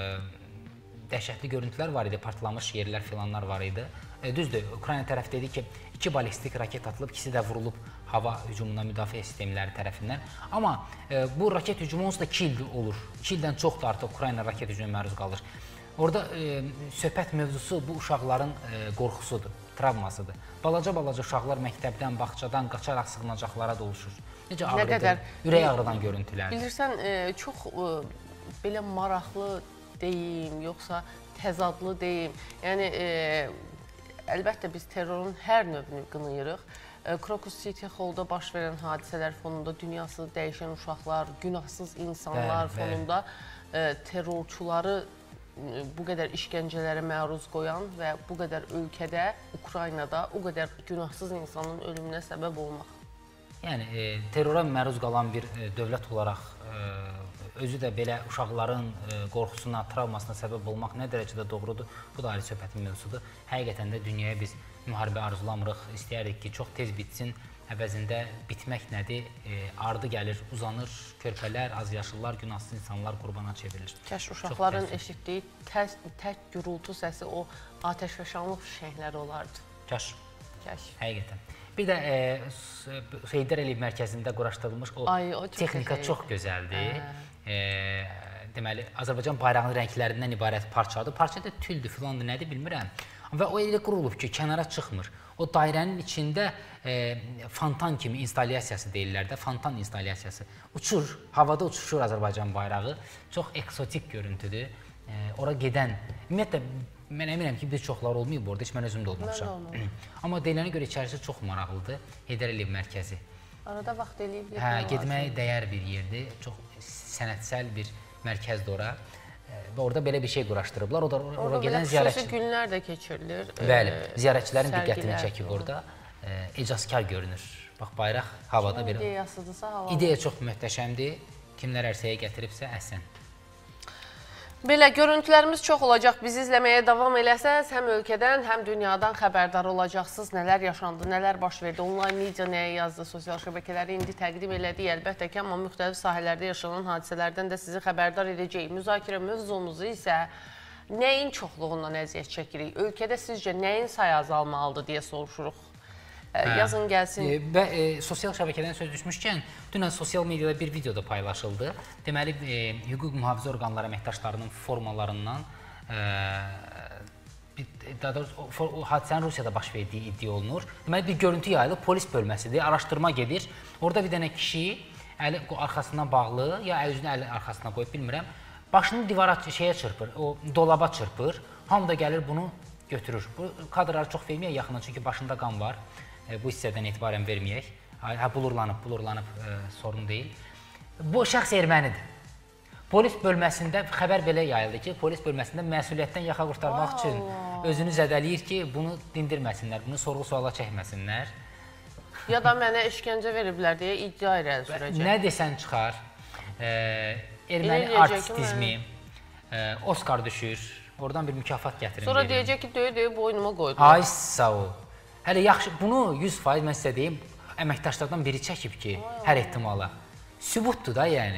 dəhşətli görüntülər var idi, partlamış yerlər filanlar var idi. Düzdür, Ukrayna tərəf dedi ki, 2 balistik raket atılıb, ikisi də vurulub hava hücumundan müdafiə sistemləri tərəfindən. Amma bu raket hücumu onsuz da 2 il olur. 2 ildən çoxdur artıq Ukrayna raket hücumuna məruz qalır. Orada söhbət mövzusu bu uşaqların qorxusudur, travmasıdır. Balaca-balaca uşaqlar məktəbdən, bağçadan qaçaraq sığınacaqlara doluşur. Necə ağrıdır, ürək ağrıdan görüntülərdir. Bilirsən, çox belə maraqlı deyim, yoxsa təzadlı deyim. Yəni, əlbəttə biz terrorun hər növünü qınayırıq. Crocus City Hall'da baş verən hadisələr fonunda dünyası dəyişən uşaqlar, günahsız insanlar fonunda terrorçuları bu qədər işgəncələrə məruz qoyan və bu qədər ölkədə, Ukraynada o qədər günahsız insanın ölümünə səbəb olmaq. Yəni, terrora məruz qalan bir dövlət olaraq özü də belə uşaqların qorxusuna, travmasına səbəb olmaq nə dərəcədə doğrudur, bu da ayrı söhbətin mövzusudur. Həqiqətən də dünyaya biz müharibə arzulamırıq, istəyərik ki, çox tez bitsin. Əvəzində bitmək nədir? Ardı gəlir, uzanır, körpələr, azyaşlılar, günahsız insanlar qurbana çevrilir. Kəş uşaqların eşitdiyi tək gürültü səsi o atəşfəşanlıq fişəngləri olardı. Kəş. Kəş. Həqiqətən. Bir də Heydər Əliyev mərkəzində quraşdırılmış o texnika çox gözəldir. Deməli, Azərbaycan bayrağının rənglərindən ibarət parçadır. Parçada tüldür, filandır, nədir bilmirəm. Və o elə qurulub ki, kənara çıxmır. O dairənin içində fontan kimi instalyasiyası deyirlər də, fontan instalyasiyası. Uçur, havada uçuşur Azərbaycan bayrağı. Çox eksotik görüntüdür. Ora gedən, ümumiyyətlə, mən əminəm ki, bir çoxlar olmayıb orada, heç mən özüm də olmamışam. Amma deyilənə görə içərisi çox maraqlıdır, Heydər Əliyev mərkəzi. Arada vaxt eləyib getməyə dəyər bir yerdir, çox sənətsəl bir mərkəzdir ora. Və orada belə bir şey quraşdırıblar. Orada gedən ziyarətçi... Xüsusi günlər də keçirilir. Bəli, ziyarətçilərin diqqətini çəkib orada. Ecazkar görünür. Bax, bayraq havada belə... Kimin ideyasıdırsa havalı. İdeya çox möhtəşəmdir. Kimlər ərsəyə gətiribsə, əhsən. Belə, görüntülərimiz çox olacaq. Bizi izləməyə davam eləsəz, həm ölkədən, həm dünyadan xəbərdar olacaqsınız. Nələr yaşandı, nələr baş verdi, online media nəyə yazdı, sosial şəbəkələri indi təqdim elədik. Əlbəttə ki, amma müxtəlif sahələrdə yaşanan hadisələrdən də sizi xəbərdar edəcəyik. Müzakirə mövzumuzu isə nəyin çoxluğundan əziyyət çəkirik? Ölkədə sizcə nəyin sayı azalmalıdır deyə soruşuruq. Yazın gəlsin. Və sosial şəbəkədən söz düşmüşkən, dünən sosial mediada bir videoda paylaşıldı. Deməli, hüquq mühafizə orqanları əməkdaşlarının formalarından hadisənin Rusiyada baş verdiyi iddia olunur. Deməli, bir görüntü yayılıb, polis bölməsidir, araşdırma gedir. Orada bir dənə kişi əli arxasına bağlı, ya üzünü əli arxasına qoyub, bilmirəm, başını divara çırpır, o dolaba çırpır. Hamı da gəlir bunu götürür. Bu kadrları çox verməyək yaxından, çünki başında qan var. Bu hissədən etibarən verməyək. Bulurlanıb sorun deyil. Bu şəxs ermənidir. Polis bölməsində xəbər belə yayıldı ki, polis bölməsində məsuliyyətdən yaxa qurtarmaq üçün özünü zədələyir ki, bunu dindirməsinlər, bunu sorğu-suala çəkməsinlər. Ya da mənə işgəncə veriblər deyə iddia irəli sürəcək. Nə desən çıxar, erməni artistizmi, Oskar düşür, oradan bir mükafat gətirin. Sonra deyəcək ki, döyə-döyə boynuma qoydum. Ay, sağ ol. Hələ yaxşı, bunu 100% mən sizə deyim, əməkdaşlardan biri çəkib ki, hər ehtimala. Sübutdur da, yəni.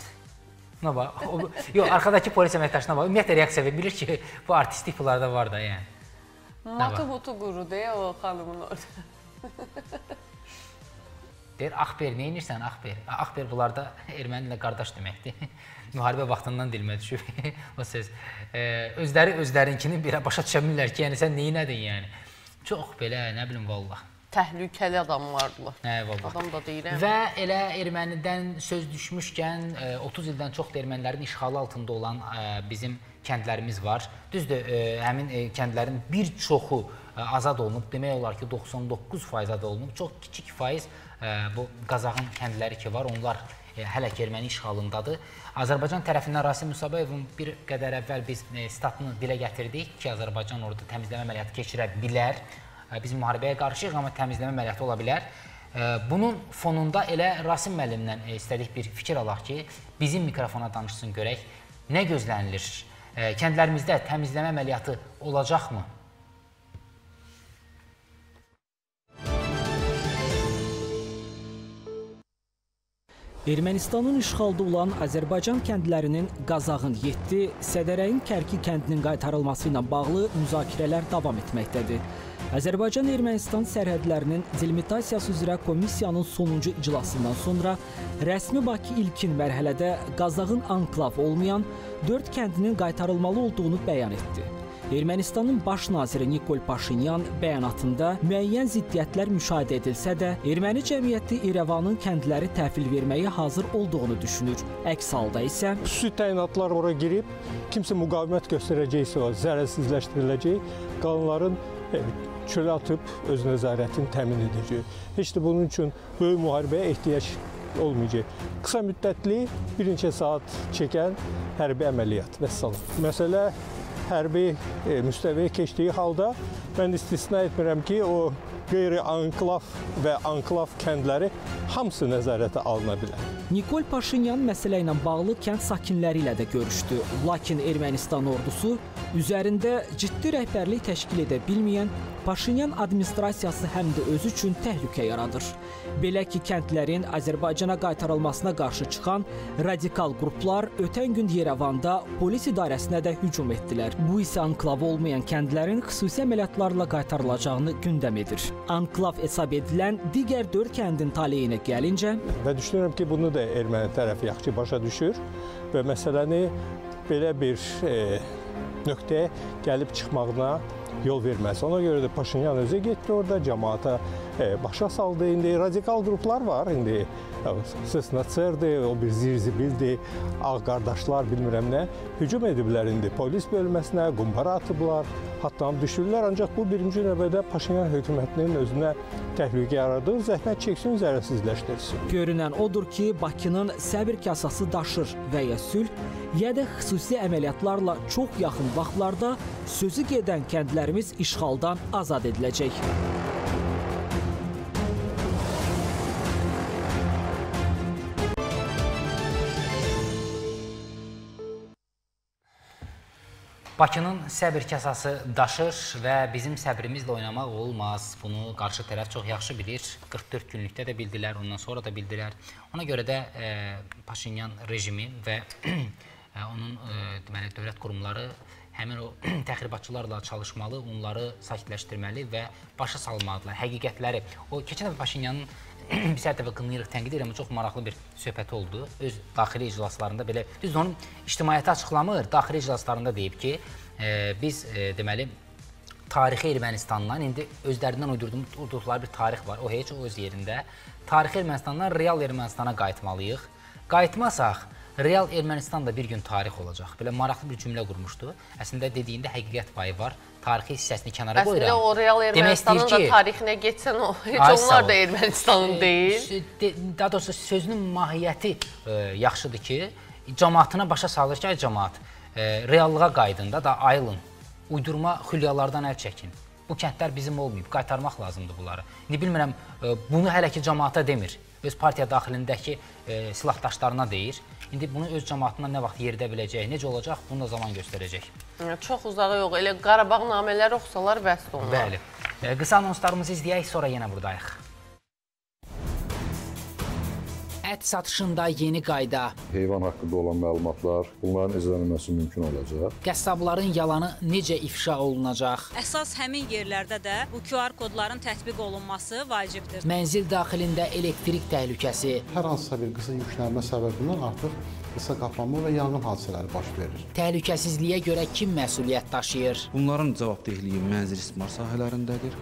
Yox, arxadakı polis əməkdaşına bax, ümumiyyətlə reaksiya bilir ki, bu artistik bunlarda var da, yəni. Matı-butu quru deyə o xanımın orada. Deyir, Axber, nə inirsən, Axber? Axber bunlarda ermənilə qardaş deməkdir. Müharibə vaxtından dilimə düşüb o söz. Özlərinkini bir başa düşəmirlər ki, yəni sən neynədin, yəni. Çox belə, nə bilim, vallah. Təhlükəli adam vardılar. Adam da deyirəm. Və elə ermənidən söz düşmüşkən 30 ildən çoxdur ermənilərin işğalı altında olan bizim kəndlərimiz var. Düzdür, həmin kəndlərin bir çoxu azad olunub. Demək olar ki, 99% azad olunub. Çox kiçik faiz bu Qazağın kəndləri ki var, onlar hələ ki erməni işğalındadır. Azərbaycan tərəfindən Rasim Musabəyevin bir qədər əvvəl biz statını dilə gətirdik ki, Azərbaycan orada təmizləmə əməliyyatı keçirə bilər. Biz müharibəyə qarşıyıq, amma təmizləmə əməliyyatı ola bilər. Bunun fonunda elə Rasim müəllimdən istədik bir fikir alaq ki, bizim mikrofona danışsın görək, nə gözlənilir? Kəndlərimizdə təmizləmə əməliyyatı olacaqmı? Ermənistanın işğalda olan Azərbaycan kəndlərinin Qazağın 7, Sədərəyin Kərki kəndinin qaytarılması ilə bağlı müzakirələr davam etməkdədir. Azərbaycan-Ermənistan sərhədlərinin delimitasiyası üzrə komissiyanın sonuncu iclasından sonra rəsmi Bakı ilkin mərhələdə Qazağın anklav olmayan 4 kəndinin qaytarılmalı olduğunu bəyan etdi. Ermənistanın baş naziri Nikol Paşinyan bəyanatında müəyyən ziddiyyətlər müşahidə edilsə də, erməni cəmiyyəti İrəvanın kəndləri təhvil verməyə hazır olduğunu düşünür. Əks halda isə xüsusi təyinatlar ora girib, kimsə müqavimət göstərəcəksə o zərərsizləşdiriləcək, qalanların çölə atıb öz nəzarətini təmin edəcək. Heç də bunun üçün böyük müharibəyə ehtiyac olmayacaq. Qısa müddətli bir neçə saat çəkən hərbi əməliyyat və salam. Məsələ hərbi müstəviyə keçdiyi halda mən istisna etmirəm ki, o qeyri-anklav və anklav kəndləri hamısı nəzarətə alına bilər. Nikol Paşinyan məsələ ilə bağlı kənd sakinləri ilə də görüşdü. Lakin Ermənistan ordusu üzərində ciddi rəhbərlik təşkil edə bilməyən Paşinyan administrasiyası həm də özü üçün təhlükə yaradır. Belə ki, kəndlərin Azərbaycana qaytarılmasına qarşı çıxan radikal qruplar ötən gün Yerevanda polis idarəsinə də hücum etdilər. Bu isə anklav olmayan kəndlərin xüsusi əməliyyatlarla qaytarılacağını gündəm edir. Anklav hesab edilən digər 4 kəndin taleyinə gəlincə... Və düşünürəm ki, bunu da erməni tərəfi yaxşı başa düşür və məsələni belə bir nöqtəyə gəlib çıxmağına yol verməz. Ona görə də Paşinyan özü getdi orada, cəmaata başa saldı. İndi radikal qruplar var, indi Sesnacerdir, o bir zirzibildir, ağ qardaşlar, bilmirəm nə, hücum ediblər indi polis bölməsinə, qumbara atıblar, hatta düşürlər. Ancaq bu birinci növbədə Paşinyan hökumətinin özünə təhlükə yaradır, zəhmət çəksin, zərərsizləşdirsin. Görünən odur ki, Bakının səbir kasası daşır və ya sülh, ya da xüsusi əməliyyatlarla çox yaxın vaxtlarda sözü gedən kəndlərimiz işğaldan azad ediləcək. Bakının səbir kasası daşır və bizim səbrimizlə oynamaq olmaz. Bunu qarşı tərəf çox yaxşı bilir. 44 günlükdə də bildilər, ondan sonra da bildilər. Ona görə də Paşinyan rejimi və onun deməli, dövlət qurumları həmin o təxribatçılarla çalışmalı, onları sakitləşdirməli və başa salmalıdırlar. Həqiqətləri, o keçən dəfə Paşinyanın biz hər dəfə qınayırıq, tənqid edirəm, çox maraqlı bir söhbəti oldu. Öz daxili iclaslarında belə, düzdür, onun ictimaiyyəti açıqlamır, daxili iclaslarında deyib ki, biz deməli, tarixi Ermənistandan, indi özlərindən uydurduqları bir tarix var, o heç o öz yerində. Tarixi Ermənistandan real Ermənistana qayıtmalıyıq. Qayıtmasaq, Real Ermənistan da bir gün tarix olacaq. Belə maraqlı bir cümlə qurmuşdu. Əslində dediyində həqiqət payı var. Tarixi hissəsini kənara qoyuram. Əslində o Real Ermənistanın da tarixinə getsən, heç onlar da Ermənistanın deyil. Daha doğrusu sözünün mahiyyəti yaxşıdır ki, cəmaatına başa salır ki, ay cəmaat, reallığa qaydında da ayılın, uydurma xülyalardan əl çəkin. Bu kəndlər bizim olmayıb, qaytarmaq lazımdır bunları. İndi bilmirəm, bunu hələ ki cəmaata demir, öz partiya daxilindəki silahdaşlarına deyir. İndi bunu öz cəmaatına nə vaxt yeridə biləcək, necə olacaq, bunu da zaman göstərəcək. Çox uzağı yox, elə Qarabağ namələri oxusalar bəsdir onlar. Bəli. Qısa anonslarımızı izləyək, sonra yenə buradayıq. Ət satışında yeni qayda. Heyvan haqqında olan məlumatlar, bunların izlənilməsi mümkün olacaq. Qəssabların yalanı necə ifşa olunacaq? Əsas həmin yerlərdə də bu QR kodların tətbiq olunması vacibdir. Mənzil daxilində elektrik təhlükəsi. Hər hansısa bir qısa yüklənmə səbəbindən artıq qısa qapanma və yanğın hadisələri baş verir. Təhlükəsizliyə görə kim məsuliyyət daşıyır? Bunların cavabdehliyi mənzil istismar sahələrindədir.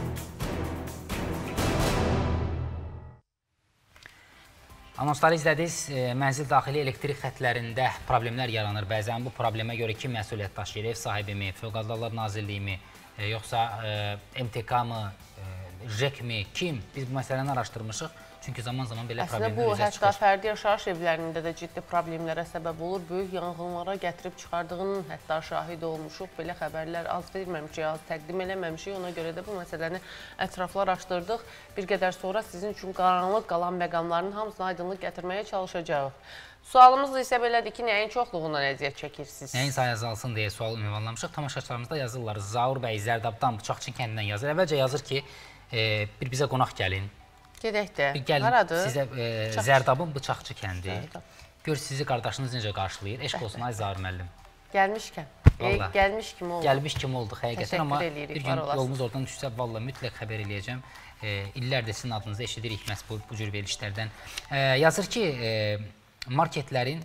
Anonsları izlədiniz, mənzil daxili elektrik xətlərində problemlər yaranır. Bəzən bu problemə görə kim məsuliyyət daşıyır? Ev sahibimi, Fövqəladə Hallar Nazirliyimi, yoxsa MTK-mı, JEK-mi, kim? Biz bu məsələni araşdırmışıq. Çünki zaman-zaman belə problemlər üzə çıxır. Hətta fərdi yaşayış evlərində də ciddi problemlərə səbəb olur. Böyük yanğınlara gətirib çıxardığının hətta şahid olmuşuq. Belə xəbərlər az verməmişik, az təqdim eləməmişik. Ona görə də bu məsələni ətraflı araşdırdıq. Bir qədər sonra sizin üçün qaranlıq qalan məqamların hamısına aydınlıq gətirməyə çalışacağıq. Sualımız isə belədir ki, nəyin çoxluğundan əziyyət çəkirsiniz? Nəyin sayı azalsın deyə sual ünvanlamışıq. Tamaşaçılarımız da yazırlar. Zaur bəy Zərdabdan, Bıçaqçı kəndindən yazır. Əvvəlcə yazır ki, bir bizə qonaq gəlin. Gedək də. Gəlin sizə Zərdabın Bıçaqçı kəndi. Gör sizi qardaşınız necə qarşılayır. Eşq olsun, ay Zaur müəllim. Gəlmişkən. Gəlmiş kimi olduq. Gəlmiş kimi olduq həqiqətən, amma bir gün yolumuz oradan düşsə, valla mütləq xəbər eləyəcəm. İllərdir sizin adınızı eşidirik məhz bu cür verilişlərdən. Yazır ki, marketlərin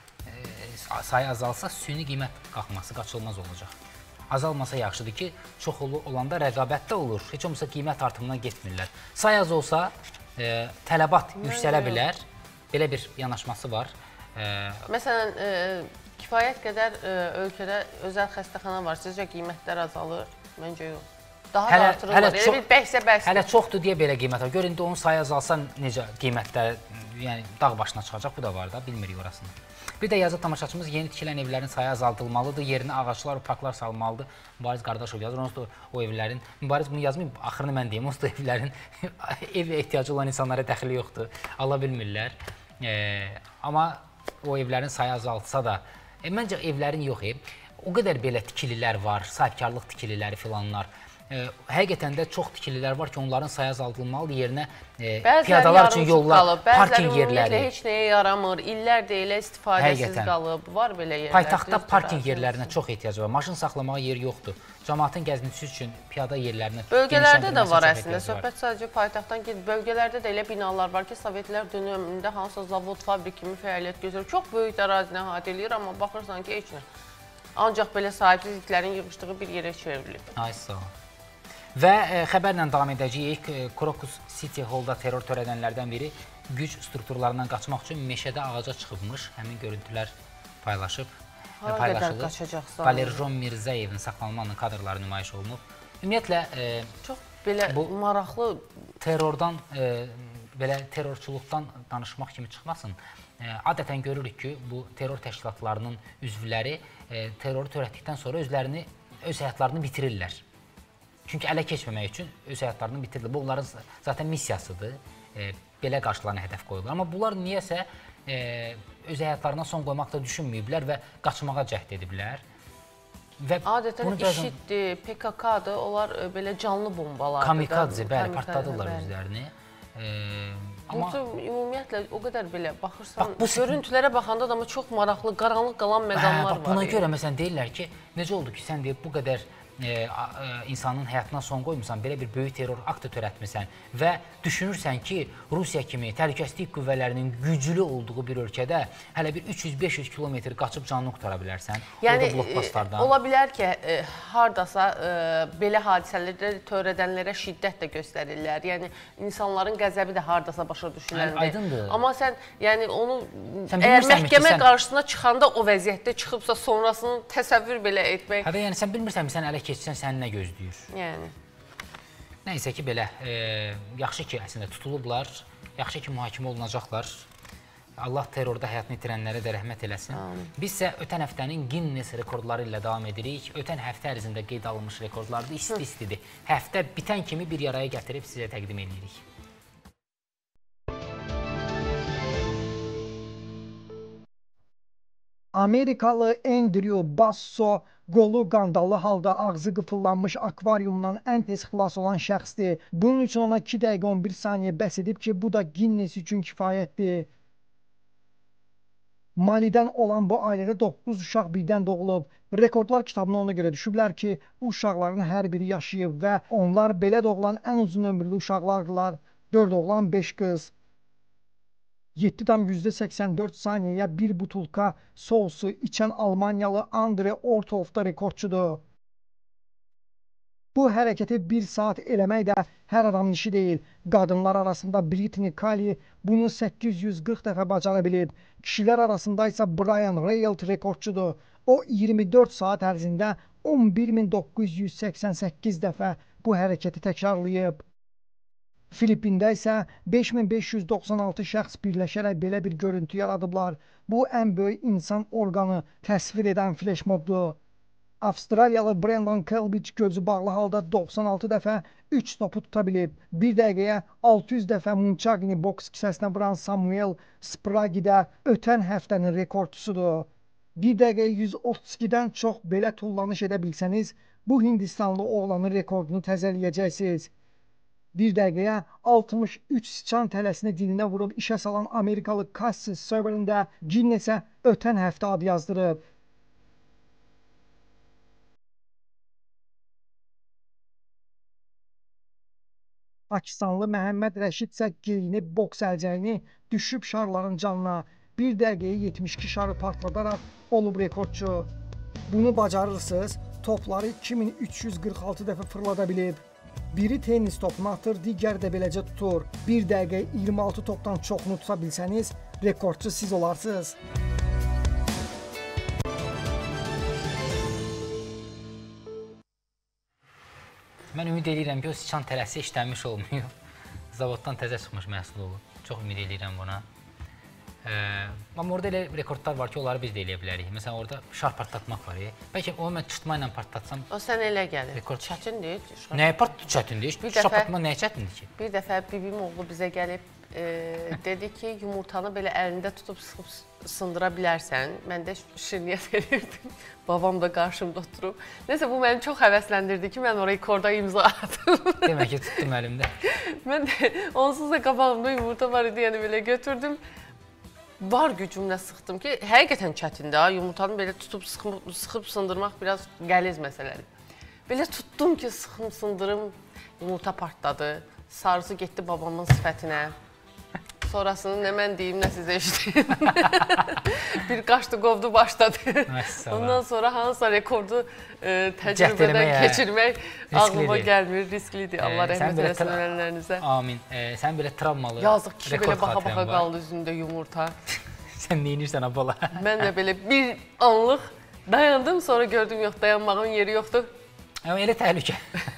sayı azalsa, süni qiymət qalxması qaçılmaz olacaq. Azalmasa yaxşıdır ki, çoxulu olanda rəqabətdə olur. Heç olmasa qiymət artımından getmirlər. Say az olsa, tələbat yüksələ bilər. Belə bir yanaşması var. Məsələn, kifayət qədər ölkədə özəl xəstəxana var. Sizcə qiymətlər azalır? Məncə yox. Daha da artırırlar. Elə bir bəhsə-bəhsə. Hələ çoxdur deyə belə qiymət var. Gör, indi onun sayı azalsa necə qiymətlər dağ başına çıxacaq. Bu da var da, bilmirik orasını. Bir də yazır tamaşaçımız, yeni tikilən evlərin sayı azaldılmalıdır, yerinə ağaçlar, parklar salmalıdır. Mübariz Qardaşov yazır, onsuz da o evlərin, Mübariz bunu yazmayıb, axırını mən deyim, onsuz da evlərin ev ehtiyacı olan insanlara dəxili yoxdur, ala bilmirlər. Amma o evlərin sayı azaltsa da, məncə evlərin yox, o qədər belə tikililər var, sahibkarlıq tikililəri filanlar. Həqiqətən də çox tikililər var ki, onların sayı azaldılmalıdır, yerinə piyadalar üçün yollar, parking yerləri. Bəziləri heç nəyə yaramır, illərdə elə istifadəsiz qalıb, var belə yerlər. Paytaxtda parking yerlərinə çox ehtiyac var, maşın saxlamağa yer yoxdur. Cəmaatın gəzintisi üçün piyada yerlərinə bölgələrdə də var əslində, söhbət sadəcə paytaxtdan gedir. Bölgələrdə də elə binalar var ki, Sovetlər dönəmində hansısa zavod, fabrik kimi fəaliyyət göstərir. Çox böyük ərazinə əhatə eləyir, amma baxırsan ki, heç nə. Ancaq belə sahibsiz itlərin yığışdığı bir yerə çevrilib. Ay, sağ ol. Və xəbərlə davam edəcəyik. Crocus City Hall-da terror törədənlərdən biri güc strukturlarından qaçmaq üçün meşədə ağaca çıxıbmış. Həmin görüntülər paylaşılıb. Valerjon Mirzəyevin saxlanmanın kadrları nümayiş olunub. Ümumiyyətlə, çox belə maraqlı terrordan, belə terrorçuluqdan danışmaq kimi çıxmasın. Adətən görürük ki, bu terror təşkilatlarının üzvləri terroru törətdikdən sonra özlərini, öz həyatlarını bitirirlər. Çünki ələ keçməmək üçün öz həyatlarını bitirirlər. Bu, onların zaten missiyasıdır. Belə qarşılarına hədəf qoyurlar. Amma bunlar niyəsə öz həyatlarına son qoymaq da düşünməyiblər və qaçmağa cəhd ediblər. Adətən IŞİD-dir, PKK-dır, onlar belə canlı bombalardır. Kamikadze, bəli, partladırlar özlərini. Ümumiyyətlə, o qədər belə baxırsan, görüntülərə baxanda da çox maraqlı, qaranlıq qalan məqamlar var. Buna görə, məsələn, deyirlər ki, necə oldu ki, sən deyib bu qədər insanın həyatına son qoymusan, belə bir böyük terror aktı törətmirsən və düşünürsən ki, Rusiya kimi təhlükəsizlik qüvvələrinin güclü olduğu bir ölkədə hələ bir 300-500 kilometr qaçıb canını qutara bilərsən. Yəni, ola bilər ki, haradasa belə hadisələrdə törədənlərə şiddət də göstərirlər. Yəni, insanların qəzəbi də haradasa başa düşüləndir. Aydındır. Amma sən, yəni, onu əgər məhkəmə qarşısına çıxanda o vəziyyətdə çıxıbsa, sonrasını təsəvvür belə etmək... Hədə, yəni, sən bilmirsən mi, sən ələ keçsən, səni nə gözləyir? Yəni. Nəysə ki, belə, yaxşı ki, əslində tutulublar, yaxşı ki, mühakimə olunacaqlar. Allah terrorda həyatını itirənlərə də rəhmət eləsin. Biz isə ötən həftənin Guinness rekordları ilə davam edirik. Ötən həftə ərzində qeyd alınmış rekordlardır, isti-istidir. Həftə bitən kimi bir yaraya gətirib sizə təqdim edirik. Amerikalı Andrew Basso qolu qandallı halda ağzı qıfıllanmış akvaryumdan ən tez xilas olan şəxsdir. Bunun üçün ona 2 dəqiqə 11 saniyə bəs edib ki, bu da Guinness üçün kifayətdir. Malidən olan bu ailədə 9 uşaq birdən doğulub. Rekordlar kitabına ona görə düşüblər ki, bu uşaqların hər biri yaşayıb və onlar belə doğulan ən uzun ömürlü uşaqlardılar. 4 oğlan, 5 qız. 7,84 saniyəyə bir butulka sousu içən Almanyalı Andre Orthoff da rekordçudur. Bu hərəkəti 1 saat eləmək də hər adamın işi deyil. Qadınlar arasında Brittany Kali bunu 840 dəfə bacara bilib. Kişilər arasında isə Brian Raylt rekordçudur. O 24 saat ərzində 11.988 dəfə bu hərəkəti təkrarlayıb. Filippində isə 5596 şəxs birləşərək belə bir görüntü yaradıblar. Bu, ən böyük insan orqanı təsvir edən flashmobdur. Avstraliyalı Brandon Kelbich gözü bağlı halda 96 dəfə 3 topu tuta bilib. 1 dəqiqəyə 600 dəfə Munchagini boks kisəsinə vuran Samuel Sprague də ötən həftənin rekordçusudur. 1 dəqiqəyə 132-dən çox belə tullanış edə bilsəniz, bu Hindistanlı oğlanın rekordunu təzələyəcəksiniz. 1 dəqiqəyə 63 sıçan tələsini dilinə vurub işə salan Amerikalı Cassie Severn də Guinness-ə ötən həftə ad yazdırıb. Pakistanlı Məhəmməd Rəşid isə geyinib boks əlcəyini düşüb şarların canına. 1 dəqiqəyə 72 şarı partladaraq olub rekordçu. Bunu bacarırsınız, topları 2346 dəfə fırlada bilib. Biri tenis topunu atır, digər də beləcə tutur. 1 dəqiqə 26 topdan çoxunu tuta bilsəniz, rekordçu siz olarsınız. Mən ümid edirəm ki, o sıçan tələsi işlənmiş olmuyor. Zavoddan təzə çıxmış məhsul olur. Çox ümid edirəm buna. Amma orada elə rekordlar var ki, onları biz də eləyə bilərik. Məsələn, orada şar partlatmaq var. Bəlkə onu mən çıxma ilə partlatsam... O sən elə gəlir. Çətindir. Nəyə çətindir? Şar partlatmaq nəyə çətindir ki? Bir dəfə bibim oğlu bizə gəlib, dedi ki, yumurtanı belə əlində tutub sıxıb sındıra bilərsən. Mən də şirniyyət edirdim. Babam da qarşımda oturub. Nəsə, bu məni çox həvəsləndirdi ki, mən o rekorda imza atdım. Demək ki, tutdum əlimdə. Mən də onsuz da qabağımda yumurta var idi, yəni belə götürdüm. Var gücümlə sıxdım ki, həqiqətən çətindir. Yumurtanı belə tutub sıxıb sındırmaq biraz qəliz məsələdir. Belə tutdum ki, sıxım sındırım, yumurta partladı. Sarısı getdi babamın sifətinə. Sonrasını nə mən deyim, nə sizə işləyim. Bir qaçdı, qovdu, başladı. Ondan sonra hansısa rekordu təcrübədən keçirmək ağlıma gəlmir, risklidir. Allah rəhmət eləsin ölənlərinizə. Amin. Sən belə travmalı rekord yazıq kişi belə baxa-baxa qaldı üzündə yumurta. Sən neyinirsən abala? Mən də belə bir anlıq dayandım, sonra gördüm yox, dayanmağın yeri yoxdur. Elə təhlükə.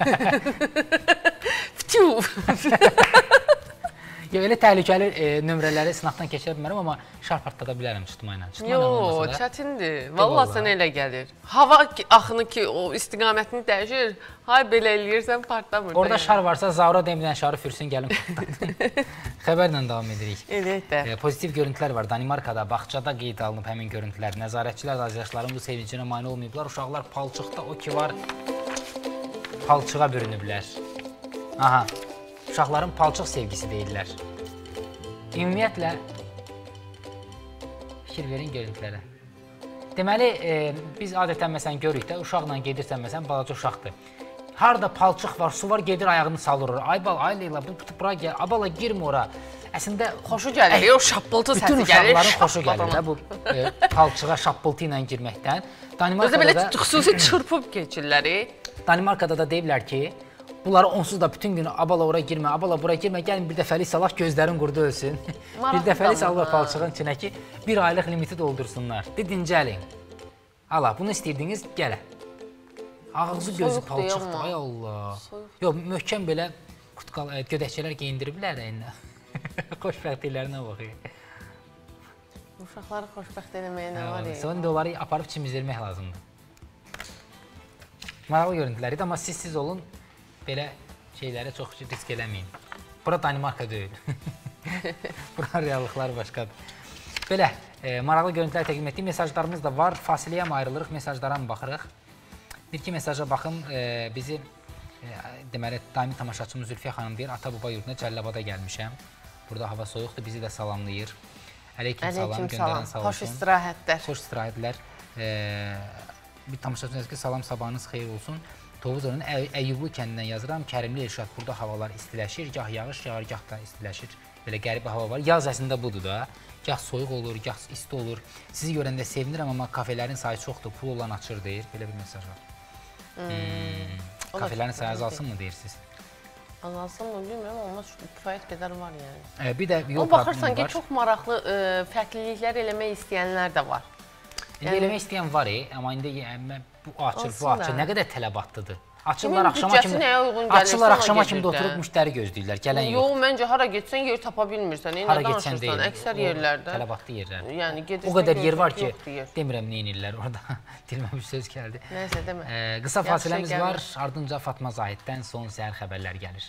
Elə təhlükəli nömrələri sınaqdan keçirə bilmərəm, amma şar partlada bilərəm tutma ilə. Yox, çətindir. Vallahi sənə elə gəlir. Hava axını ki, o istiqamətini dəyişir, hay belə eləyirsən partlamır. Orada şar varsa, Zaura demilən şarı fürsün, gəlin partlasın. Xəbərlə davam edirik. Eləyək də. Pozitiv görüntülər var. Danimarkada, Bağçada qeyd alınıb həmin görüntülər. Nəzarətçilər azyaşların bu sevincinə mane olmayıblar. Uşaqlar palçıqda o ki var, palçığa bürünüblər. Aha. Uşaqların palçıq sevgisi deyirlər. Ümumiyyətlə, fikir verin görüntülərə. Deməli, biz adətən məsələn görürük də, uşaqla gedirsən məsələn, balaca uşaqdır. Harada palçıq var, su var, gedir ayağını salır ora. Ay bala, ay Leyla, bura gəl, abala girmə ora. Əslində xoşu gəlir, o şappıltı səsi gəlir. Bütün uşaqların xoşu gəlir də bu palçığa şappıltı ilə girməkdən. Özü belə xüsusi çırpıb keçirlər. Danimarkada da deyiblər ki, bunları onsuz da bütün gün abala ora girmə, abala bura girmə, gəlin bir dəfəlik salaq, gözlərin quruda ölsün. Bir dəfəlik salaq palçığın içinə ki, bir aylıq limiti doldursunlar. De, dincəlin. Ala, bunu istəyirdiniz, gələ. Ağzı gözü palçıqdır, ay Allah. Yox, möhkəm belə gödəkçələr geyindiriblər də indi. Xoşbəxtliklərinə baxıyor. Uşaqları xoşbəxt eləməyə nə var ya? Sonra onları aparıb çimizdirmək lazımdır. Maraqlı görüntülər idi, amma siz olun, belə şeylərə çox risk eləməyin. Bura Danimarka deyil. Bura reallıqlar başqadır. Belə, maraqlı görüntülər təqdim etdik. Mesajlarımız da var. Fasiləyə mi ayrılırıq, mesajlara mı baxırıq? Bir-iki mesaja baxın, bizi deməli, daimi tamaşaçımız Zülfiyə xanım deyir, ata-baba yurduna Cəllabada gəlmişəm. Burada hava soyuqdur, bizi də salamlayır. Aleyküm salam, göndərən sağ olsun. Xoş istirahətlər. Xoş istirahətlər. Bir tamaşaçımız yazır ki, salam, sabahınız xeyir olsun. Tovuzonun Əyyublu kəndindən yazıram. Kərimli Elşad, burada havalar istiləşir, gah yağış yağır, gah da istiləşir. Belə qəribə hava var. Yaz əslində budur da. Gah soyuq olur, gah isti olur. Sizi görəndə sevinirəm, amma kafelerin sayı çoxdur, pul olan açır deyir. Belə bir mesaj var. Kafelerin sayı azalsın mı deyirsiniz? Azalsın mı bilmirəm, amma kifayət qədər var yəni. Bir də yol problemi var. Baxırsan ki, çox maraqlı fərqliliklər eləmək istəyənlər də var. Eləmək istəyən var, amma indi bu açır, bu açır. Nə qədər tələbatlıdır. Açırlar axşama kimi də oturub müştəri gözləyirlər, gələn yox. Yox, məncə hara getsən yer tapa bilmirsən. Hara getsən deyil. Əksər yerlərdə. Tələbatlı yerlər. Yəni gedirsən. O qədər yer var ki, demirəm nə inirlər orada. Dilmə bir söz gəldi. Nəysə demə. Qısa fasiləmiz var, ardınca Fatma Zahiddən son səhər xəbərlər gəlir.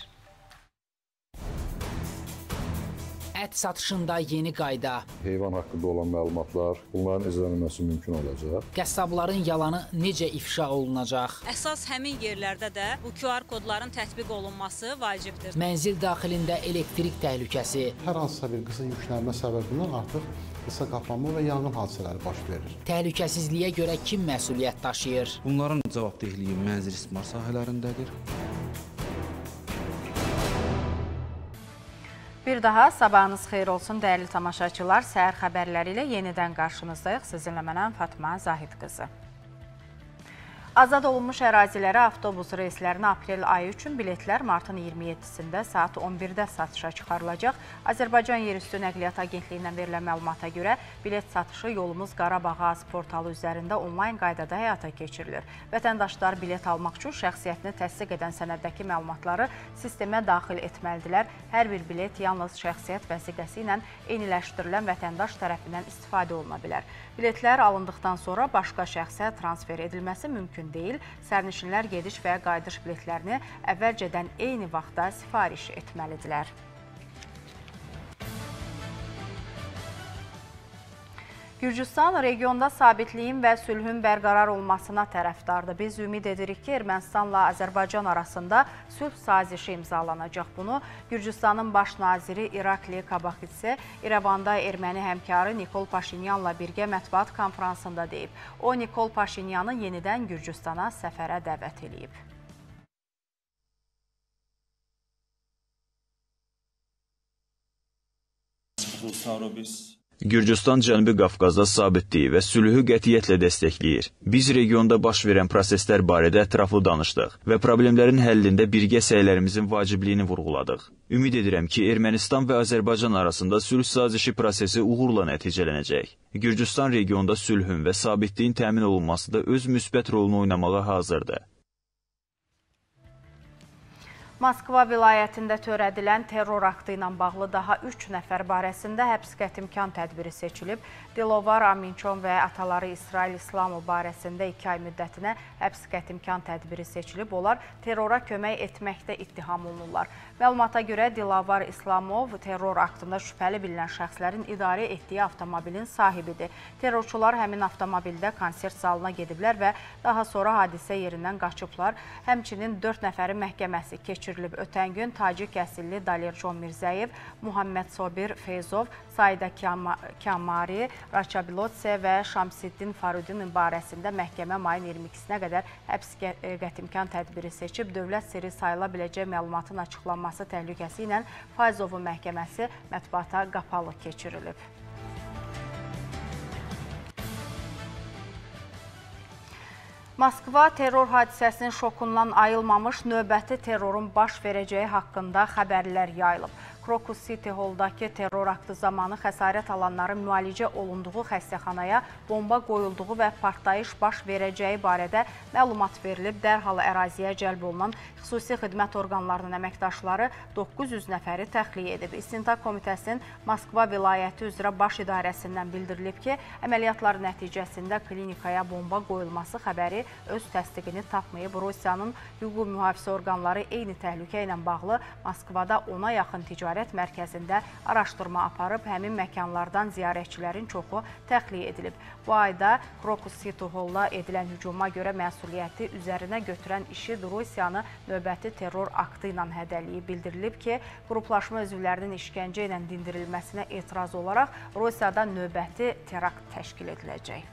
Ət satışında yeni qayda. Heyvan haqqında olan məlumatlar, bunların izlənilməsi mümkün olacaq. Qəssabların yalanı necə ifşa olunacaq? Əsas həmin yerlərdə də bu QR kodların tətbiq olunması vacibdir. Mənzil daxilində elektrik təhlükəsi. Hər hansısa bir qısa yüklənmə səbəbindən artıq qısa qapanma və yanğın hadisələri baş verir. Təhlükəsizliyə görə kim məsuliyyət daşıyır? Bunların cavabdehliyi mənzil istismar sahələrindədir. Bir daha sabahınız xeyir olsun dəyərli tamaşaçılar. Səhər xəbərləri ilə yenidən qarşınızdayıq. Sizinlə mənəm Fatma Zahid qızı. Azad olunmuş ərazilərə avtobus reyslərinə aprel ayı üçün biletlər martın 27-sində saat 11-də satışa çıxarılacaq. Azərbaycan Yerüstü Nəqliyyat Agentliyindən verilən məlumata görə bilet satışı Yolumuz Qarabağ AZ portalı üzərində onlayn qaydada həyata keçirilir. Vətəndaşlar bilet almaq üçün şəxsiyyətini təsdiq edən sənəddəki məlumatları sistemə daxil etməlidirlər. Hər bir bilet yalnız şəxsiyyət vəsiqəsi ilə eyniləşdirilən vətəndaş tərəfindən istifadə oluna bilər. Biletlər alındıqdan sonra başqa şəxsə transfer edilməsi mümkün deyil. Sərnişinlər gediş və qayıdış biletlərini əvvəlcədən eyni vaxtda sifariş etməlidirlər. Gürcüstan regionda sabitliyin və sülhün bərqərar olmasına tərəfdardır. Biz ümid edirik ki, Ermənistanla Azərbaycan arasında sülh sazişi imzalanacaq. Bunu Gürcüstanın baş naziri İrakli Kabaxidze İrəvanda erməni həmkarı Nikol Paşinyanla birgə mətbuat konferansında deyib. O, Nikol Paşinyanı yenidən Gürcüstana səfərə dəvət edib. Gürcüstan Cənubi Qafqazda sabitliyi və sülhü qətiyyətlə dəstəkləyir. Biz regionda baş verən proseslər barədə ətraflı danışdıq və problemlərin həllində birgə səylərimizin vacibliyini vurğuladıq. Ümid edirəm ki, Ermənistan və Azərbaycan arasında sülh sazişi prosesi uğurla nəticələnəcək. Gürcüstan regionda sülhün və sabitliyin təmin olunması da öz müsbət rolunu oynamağa hazırdır. Moskva vilayətində törədilən terror aktı ilə bağlı daha 3 nəfər barəsində həbs qətimkan tədbiri seçilib. Dilovar Aminçon və ataları İsrail İslamov barəsində 2 ay müddətinə həbs qətimkan tədbiri seçilib. Onlar terrora kömək etməkdə ittiham olunurlar. Məlumata görə Dilovar İslamov terror aktında şübhəli bilinən şəxslərin idarə etdiyi avtomobilin sahibidir. Terrorçular həmin avtomobildə konsert salına gediblər və daha sonra hadisə yerindən qaçıblar. Həmçinin 4 nəfərin məhkəməsi keçirilib. keçirilib. Ötən gün Tacik əsilli Dalerjon Mirzəyev, Muhammed Sobir Feyzov, Saida Kamari, Raçabilotse və Şamsiddin Farudin barəsində məhkəmə mayın 22-sinə qədər həbs qətimkan tədbiri seçib, dövlət sirri sayıla biləcək məlumatın açıqlanması təhlükəsi ilə Fayzovun məhkəməsi mətbuata qapalı keçirilib. Moskva terror hadisəsinin şokundan ayılmamış növbəti terrorun baş verəcəyi haqqında xəbərlər yayılıb. Crocus City Hall-dakı terror aktı zamanı xəsarət alanların müalicə olunduğu xəstəxanaya bomba qoyulduğu və partlayış baş verəcəyi barədə məlumat verilib. Dərhal əraziyə cəlb olunan xüsusi xidmət orqanlarının əməkdaşları 900 nəfəri təxliyə edib. İstintaq Komitəsinin Moskva vilayəti üzrə baş idarəsindən bildirilib ki, əməliyyatlar nəticəsində klinikaya bomba qoyulması xəbəri öz təsdiqini tapmayıb. Rusiyanın hüquq mühafizə orqanları eyni təhlükə ilə bağlı Moskvada 10-a yaxın ticarət mərkəzində araşdırma aparıb, həmin məkanlardan ziyarətçilərin çoxu təxliyə edilib. Bu ayda Crocus City Hall-la edilən hücuma görə məsuliyyəti üzərinə götürən IŞİD Rusiyanı növbəti terror aktı ilə hədəliyib. Bildirilib ki, qruplaşma üzvlərinin işgəncə ilə dindirilməsinə etiraz olaraq Rusiyada növbəti terakt təşkil ediləcək.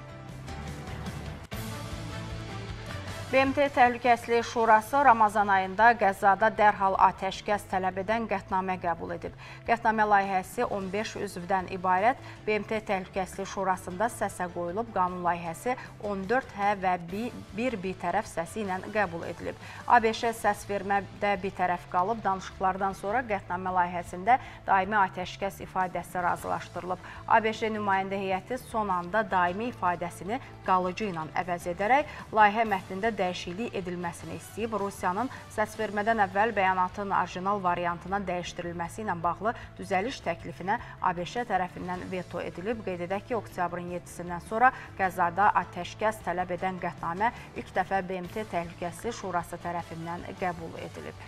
BMT Təhlükəsizlik Şurası Ramazan ayında Qəzzada dərhal atəşkəs tələb edən qətnamə qəbul edib. Qətnamə layihəsi 15 üzvdən ibarət BMT Təhlükəsizlik Şurasında səsə qoyulub, qanun layihəsi 14 hə və 1 bitərəf səsi ilə qəbul edilib. ABŞ səs vermədə bitərəf qalıb, danışıqlardan sonra qətnamə layihəsində daimi atəşkəs ifadəsi razılaşdırılıb. ABŞ nümayəndə heyəti son anda daimi ifadəsini qalıcı ilə əvəz edərək layihə mətnində dəyişiklik edilməsini istəyib. Rusiyanın səsvermədən əvvəl bəyanatın orijinal variantına dəyişdirilməsi ilə bağlı düzəliş təklifinə ABŞ tərəfindən veto edilib. Qeyd edək ki, oktyabrın 7-sindən sonra Qəzzada atəşkəs tələb edən qətnamə ilk dəfə BMT Təhlükəsizlik Şurası tərəfindən qəbul edilib.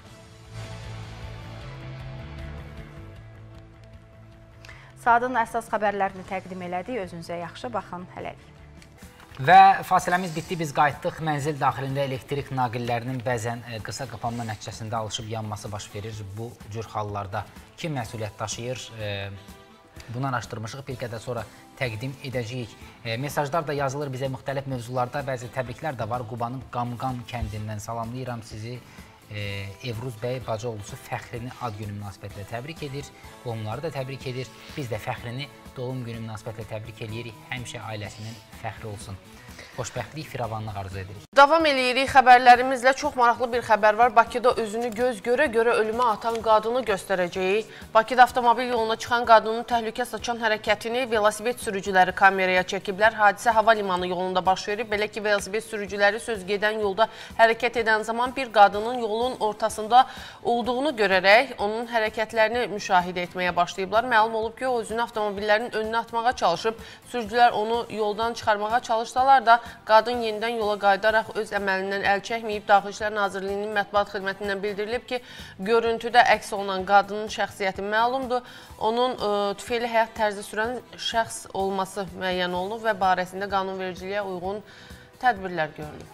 Saatın əsas xəbərlərini təqdim elədik. Özünüzə yaxşı baxın. Hələlik. Və fasiləmiz bitdi, biz qayıtdıq. Mənzil daxilində elektrik naqillərinin bəzən qısa qapanma nəticəsində alışıb yanması baş verir. Bu cür hallarda kim məsuliyyət daşıyır? Bunu araşdırmışıq, bir qədər sonra təqdim edəcəyik. Mesajlar da yazılır bizə müxtəlif mövzularda, bəzi təbriklər də var. Qubanın Qamqam kəndindən salamlayıram sizi. Evruz bəy bacıoğlusu Fəxrini ad günü münasibətilə təbrik edir. Qohumları da təbrik edir. Biz də Fəxrini doğum günü münasibətilə təbrik edirik. Həmişə ailəsinin fəxri olsun. Xoşbəxtlik, firavanlıq arzu edirik. Davam eləyirik xəbərlərimizlə. Çox maraqlı bir xəbər var. Bakıda özünü göz görə-görə ölümə atan qadını göstərəcəyik. Bakıda avtomobil yoluna çıxan qadının təhlükə saçan hərəkətini velosiped sürücüləri kameraya çəkiblər. Hadisə hava limanı yolunda baş verib. Belə ki, velosiped sürücüləri söz gedən yolda hərəkət edən zaman bir qadının yolun ortasında olduğunu görərək onun hərəkətlərini müşahidə etməyə başlayıblar. Məlum olub ki, o özünü avtomobillərin önünə atmağa çalışıb. Sürücülər onu yoldan çıxarmağa çalışsalar da qadın yenidən yola qayıdaraq öz əməlindən əl çəkməyib. Daxili İşlər Nazirliyinin mətbuat xidmətindən bildirilib ki, görüntüdə əks olunan qadının şəxsiyyəti məlumdur. Onun tüfeyli həyat tərzi sürən şəxs olması müəyyən olunub və barəsində qanunvericiliyə uyğun tədbirlər görülüb.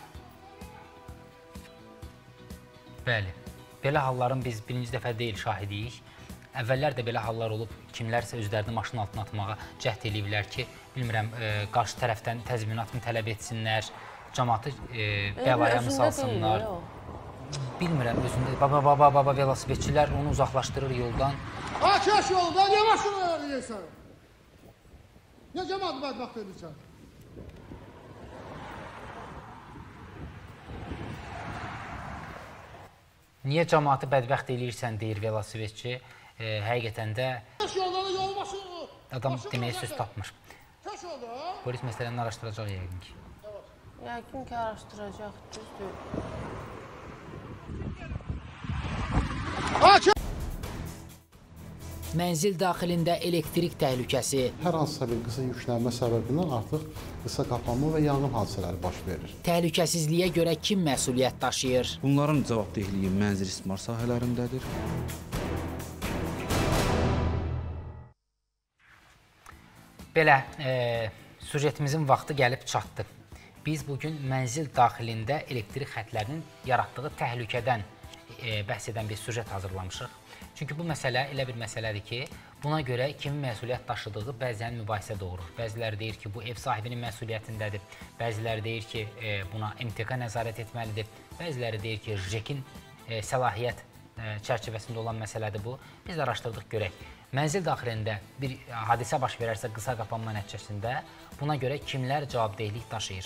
Bəli, belə halların biz birinci dəfə deyil şahidiyik. Əvvəllər də belə hallar olub, kimlərsə özlərini maşın altına atmağa cəhd ediblər ki, bilmirəm, qarşı tərəfdən təzminatını tələb etsinlər, cəmaatı bəlaya mı salsınlar. Bilmirəm, özündə, baba, velosipedçilər onu uzaqlaşdırır yoldan. Açış yolda, niyə maşını öyrəyirsən? Niyə cəmaatı bədbaxt edirsən? Niyə cəmaatı bədbəxt eləyirsən, deyir velosipedçi. Həqiqətən də adam deməyə söz tapmır. Polis məsələni araşdıracaq yəqin ki. Yəqin ki, araşdıracaq, düzdür. Mənzil daxilində elektrik təhlükəsi. Hər hansısa bir qısa yüklənmə səbəbindən artıq qısa qapanma və yanğın hadisələri baş verir. Təhlükəsizliyə görə kim məsuliyyət daşıyır? Bunların cavabdehliyi mənzil istismar sahələrindədir. Belə, süjetimizin vaxtı gəlib çatdı. Biz bugün mənzil daxilində elektrik xətlərinin yaratdığı təhlükədən bəhs edən bir süjet hazırlamışıq. Çünki bu məsələ elə bir məsələdir ki, buna görə kimin məsuliyyət daşıdığı bəzən mübahisə doğurur. Bəziləri deyir ki, bu ev sahibinin məsuliyyətindədir. Bəziləri deyir ki, buna MTK nəzarət etməlidir. Bəziləri deyir ki, JEK-in səlahiyyət çərçivəsində olan məsələdir bu. Biz araşdırdıq görək. Mənzil daxilində bir hadisə baş verərsə qısa qapanma nəticəsində buna görə kimlər cavabdehlik daşıyır?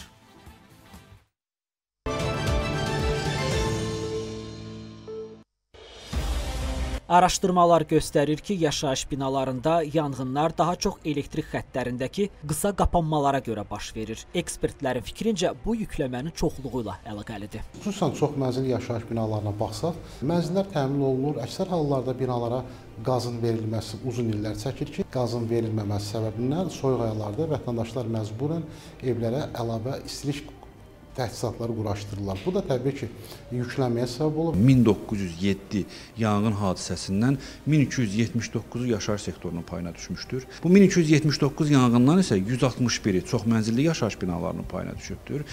Araşdırmalar göstərir ki, yaşayış binalarında yanğınlar daha çox elektrik xəttlərindəki qısa qapanmalara görə baş verir. Ekspertlərin fikrincə bu yükləmənin çoxluğu ilə əlaqəlidir. Xüsusən çox mənzilli yaşayış binalarına baxsaq, mənzillər təmin olunur. Əksər hallarda binalara qazın verilməsi uzun illər çəkir ki, qazın verilməməsi səbəbindən soyuq aylarda vətəndaşlar məcburən evlərə əlavə istilik təchizatları quraşdırırlar. Bu da təbii ki, yüklənməyə səbəb olur. 1907 yanğın hadisəsindən 1279-u yaşayış sektorunun payına düşmüşdür. Bu 1279 yanğından isə 161-i çox mənzilli yaşayış binalarının payına düşübdür.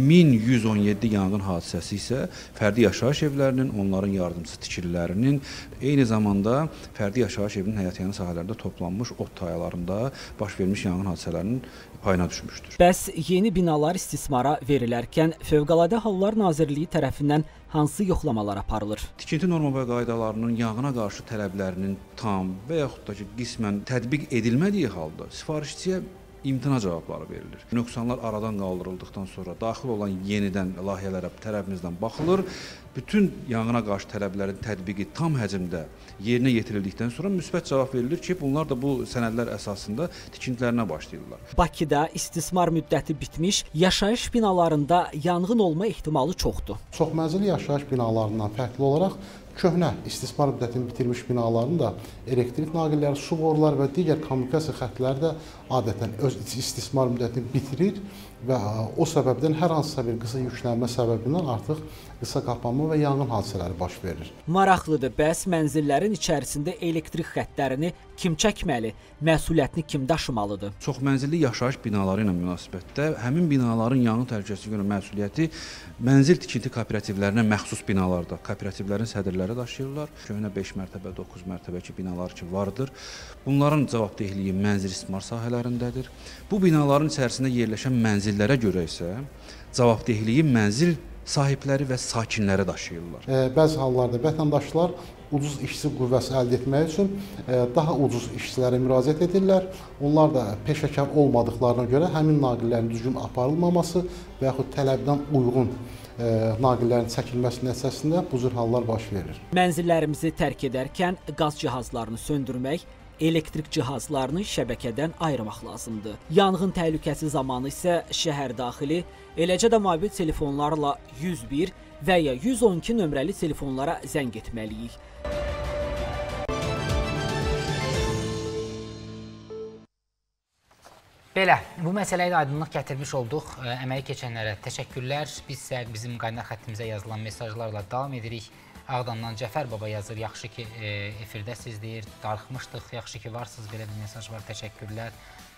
1117 yanğın hadisəsi isə fərdi yaşayış evlərinin, onların yardımçı tikililərinin, eyni zamanda fərdi yaşayış evinin həyətyanı sahələrində toplanmış ot tayalarında baş vermiş yanğın hadisələrinin payına düşmüşdür. Bəs yeni binalar istismara verilərkən Fövqəladə Hallar Nazirliyi tərəfindən hansı yoxlamalar aparılır? Tikinti norma və qaydalarının yanğına qarşı tələblərinin tam və yaxud da ki, qismən tətbiq edilmədiyi halda sifarişçiyə imtina cavabları verilir. Nöqsanlar aradan qaldırıldıqdan sonra daxil olan yenidən layihələrə tərəfimizdən baxılır. Bütün yanğına qarşı tələblərin tətbiqi tam həcmdə yerinə yetirildikdən sonra müsbət cavab verilir ki, bunlar da bu sənədlər əsasında tikintilərinə başlayırlar. Bakıda istismar müddəti bitmiş yaşayış binalarında yanğın olma ehtimalı çoxdur. Çoxmənzilli yaşayış binalarından fərqli olaraq köhnə istismar müddətini bitirmiş binaların da elektrik naqilləri, su boruları və digər kommunikasiya xəttləri də adətən öz istismar müddətini bitirir və o səbəbdən hər hansısa bir qısa yüklənmə səbəbindən artıq qısa qapanma və yanğın hadisələri baş verir. Maraqlıdır, bəs mənzillərin içərisində elektrik xəttlərini kim çəkməli, məsuliyyətini kim daşımalıdır? Çoxmənzilli yaşayış binaları ilə münasibətdə həmin binaların yanğın təhlükəsizliyi görə məsuliyyəti mənzil tikinti kooperativlərinə məxsus binalarda kooperativlərin sədrləri daşıyırlar. Köhnə 5 mərtəbə, 9 mərtəbəki binalar ki vardır. Bunların cavabdehliyi mənzil istismar sahələrindədir. Bu binaların içərisində yerləşən mənzillərə görə isə cavabdehliyi mənzil sahibləri və sakinləri daşıyırlar. Bəzi hallarda vətəndaşlar ucuz işçi qüvvəsi əldə etmək üçün daha ucuz işçilərə müraciət edirlər. Onlar da peşəkar olmadıqlarına görə həmin naqillərin düzgün aparılmaması və yaxud tələbdən uyğun naqillərin çəkilməsi nəticəsində bu cür hallar baş verir. Mənzillərimizi tərk edərkən qaz cihazlarını söndürmək, elektrik cihazlarını şəbəkədən ayırmaq lazımdır. Yanğın təhlükəsi zamanı isə şəhər daxili, eləcə də mobil telefonlarla 101 və ya 112 nömrəli telefonlara zəng etməliyik. Belə, bu məsələyə də aydınlıq gətirmiş olduq. Əməyi keçənlərə təşəkkürlər. Biz isə bizim qaynar xəttimizə yazılan mesajlarla davam edirik. Ağdamdan Cəfər baba yazır, yaxşı ki efirdəsiz deyir, darıxmışdıq, yaxşı ki varsınız, belə bir mesaj var, təşəkkürlər.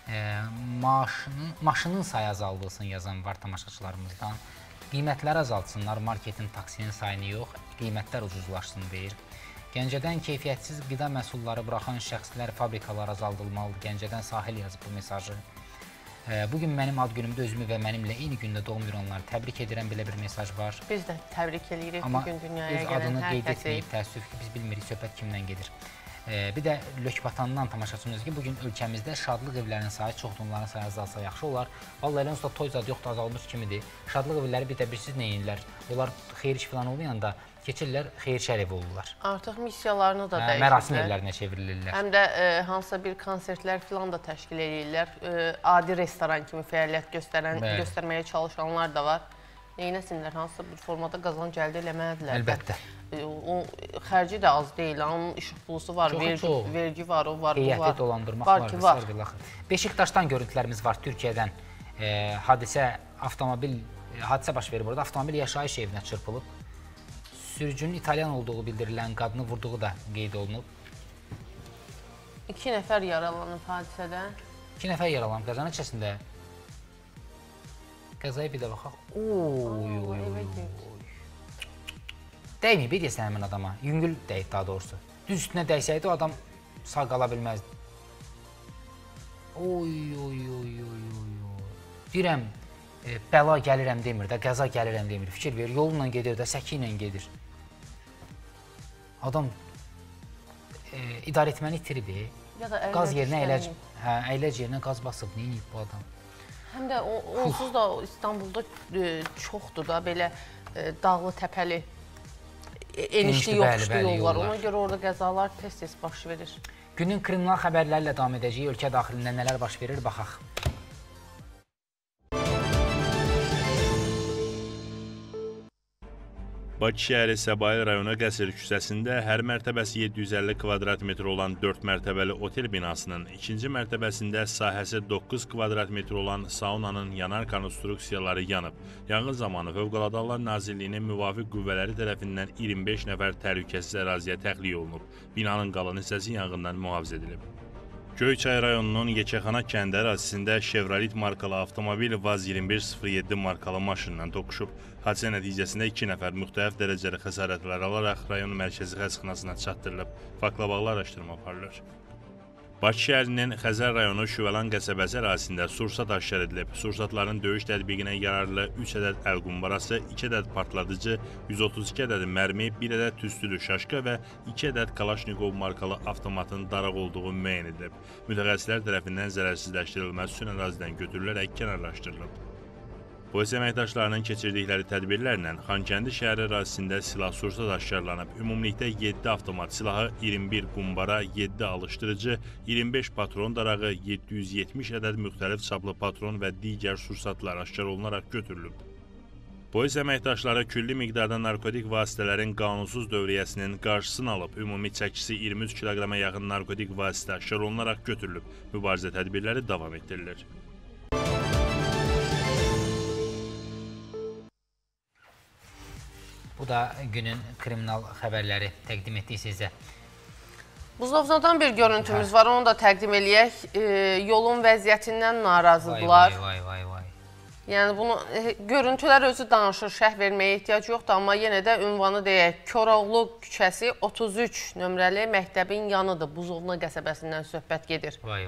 Maşının sayı azaldılsın yazan var tamaşaçılarımızdan. Qiymətlər azaltsınlar, marketin, taksinin sayını yox, qiymətlər ucuzlaşsın deyir. Gəncədən keyfiyyətsiz qida məhsulları buraxan şəxslər, fabrikalar azaldılmalıdır. Gəncədən Sahil yazıb bu mesajı. Bugün mənim ad günümdə özümü və mənimlə eyni gündə doğum günü onları təbrik edirəm, belə bir mesaj var. Biz də təbrik edirik bugün dünyaya gələn hər kəsi. Amma öz adını qeyd etməyib, təəssüf ki, biz bilmirik söhbət kimdən gedir. Bir də Lökbatandan tamaşaçımız ki, bugün ölkəmizdə şadlıq evlərinin sayı çoxdur, onların sayı azalsa yaxşı olar. Vallahi elə onsuz da toy zad yoxdur, azalmış kimidir. Şadlıq evləri bir də birsiz neyinlər? Onlar xeyir iş falan olmayanda keçirlər, xeyir şər evi olurlar. Artıq missiyalarını da dəyişirlər. Mərasim evlərinə çevrilirlər. Həm də hansısa bir konsertlər falan da təşkil edirlər. Adi restoran kimi fəaliyyət göstərməyə çalışanlar da var. Neynəsinlər, hansısa bir formada qazanc əldə eləməlidirlər. Əlbəttə. O xərci də az deyil, onun işıq pulusu var, vergi var, o var, bu var. Heyəti dolandırmaq var. Beşiktaşdan görüntülərimiz var Türkiyədən. Hadisə baş verib orada, avtomobil yaşayış evinə çırpılıb. Sürücünün İtalyan olduğu bildirilən qadını vurduğu da qeyd olunub. 2 nəfər yaralanıb hadisədən. 2 nəfər yaralanıb, qəzanın içərisində. Qəzaya bir də baxaq. Dəyməyib, deyəsən həmin adama. Yüngül dəyib daha doğrusu. Düz üstünə dəysəydi o adam sağ qala bilməzdi. Oy. Deyirəm, bəla gəlirəm demir də, qəza gəlirəm demir. Fikir verir, yolla gedir də, səki ilə gedir. Adam idarə etməni itirib. Qaz yerinə əyləc yerinə qaz basıb, neyiniyib bu adam? Həm də onsuz da İstanbulda çoxdur da belə dağlı, təpəli, enişli, yoxuşlu yollar. Ona görə orada qəzalar tez-tez baş verir. Günün kriminal xəbərlərlə davam edəcəyik. Ölkə daxilində nələr baş verir, baxaq. Bakı şəhəri Səbail rayonu Qəsr küçəsində hər mərtəbəsi 750 kvadrat metr olan 4 mərtəbəli otel binasının ikinci mərtəbəsində sahəsi 9 kvadrat metr olan saunanın yanar konstruksiyaları yanıb. Yanğın zamanı Fövqəladə Hallar Nazirliyinin müvafiq qüvvələri tərəfindən 25 nəfər təhlükəsiz əraziyə təxliyə olunub. Binanın qalan hissəsi yanğından mühafizə edilib. Göyçay rayonunun Yekəxana kəndi ərazisində Chevrolet markalı avtomobil VAZ-2107 markalı maşınla toqquşub. Hadisə nəticəsində 2 nəfər müxtəlif dərəcəli xəsarətlər alaraq rayon mərkəzi xəstəxanasına çatdırılıb. Faktla bağlı araşdırma aparılır. Bakı şəhərinin Xəzər rayonu Şüvəlan qəsəbəsi ərazisində sursat aşkar edilib. Sursatların döyüş tətbiqinə yararlı 3 ədəd əl qumbarası, 2 ədəd partladıcı, 132 ədəd mərmi, 1 ədəd tüstülü şaşqa və 2 ədəd Kalaşnikov markalı avtomatın daraq olduğu müəyyən edilib. Mütəxəssislər tərəfindən zərərsizləşdirilməsi üçün ərazidən götürülərək kənarlaşdırılıb. Polis əməkdaşlarının keçirdikləri tədbirlərlə Xankəndi şəhəri ərazisində silah-sursat aşkarlanıb. Ümumilikdə 7 avtomat silahı, 21 qumbara, 7 alışdırıcı, 25 patron darağı, 770 ədəd müxtəlif çaplı patron və digər sursatlar aşkar olunaraq götürülüb. Polis əməkdaşları külli miqdarda narkotik vasitələrin qanunsuz dövriyyəsinin qarşısını alıb. Ümumi çəkisi 23 kiloqrama yaxın narkotik vasitə aşkar olunaraq götürülüb. Mübarizə tədbirləri davam etdirilir. Bu da günün kriminal xəbərləri təqdim etdik sizə. Buzlovnadan bir görüntümüz var, onu da təqdim eləyək. Yolun vəziyyətindən narazıdırlar. Vay. Yəni, bunu görüntülər özü danışır, şərh verməyə ehtiyac yoxdur, amma yenə də ünvanı deyək. Koroğlu küçəsi 33 nömrəli məktəbin yanıdır. Buzlovna qəsəbəsindən söhbət gedir. Vay.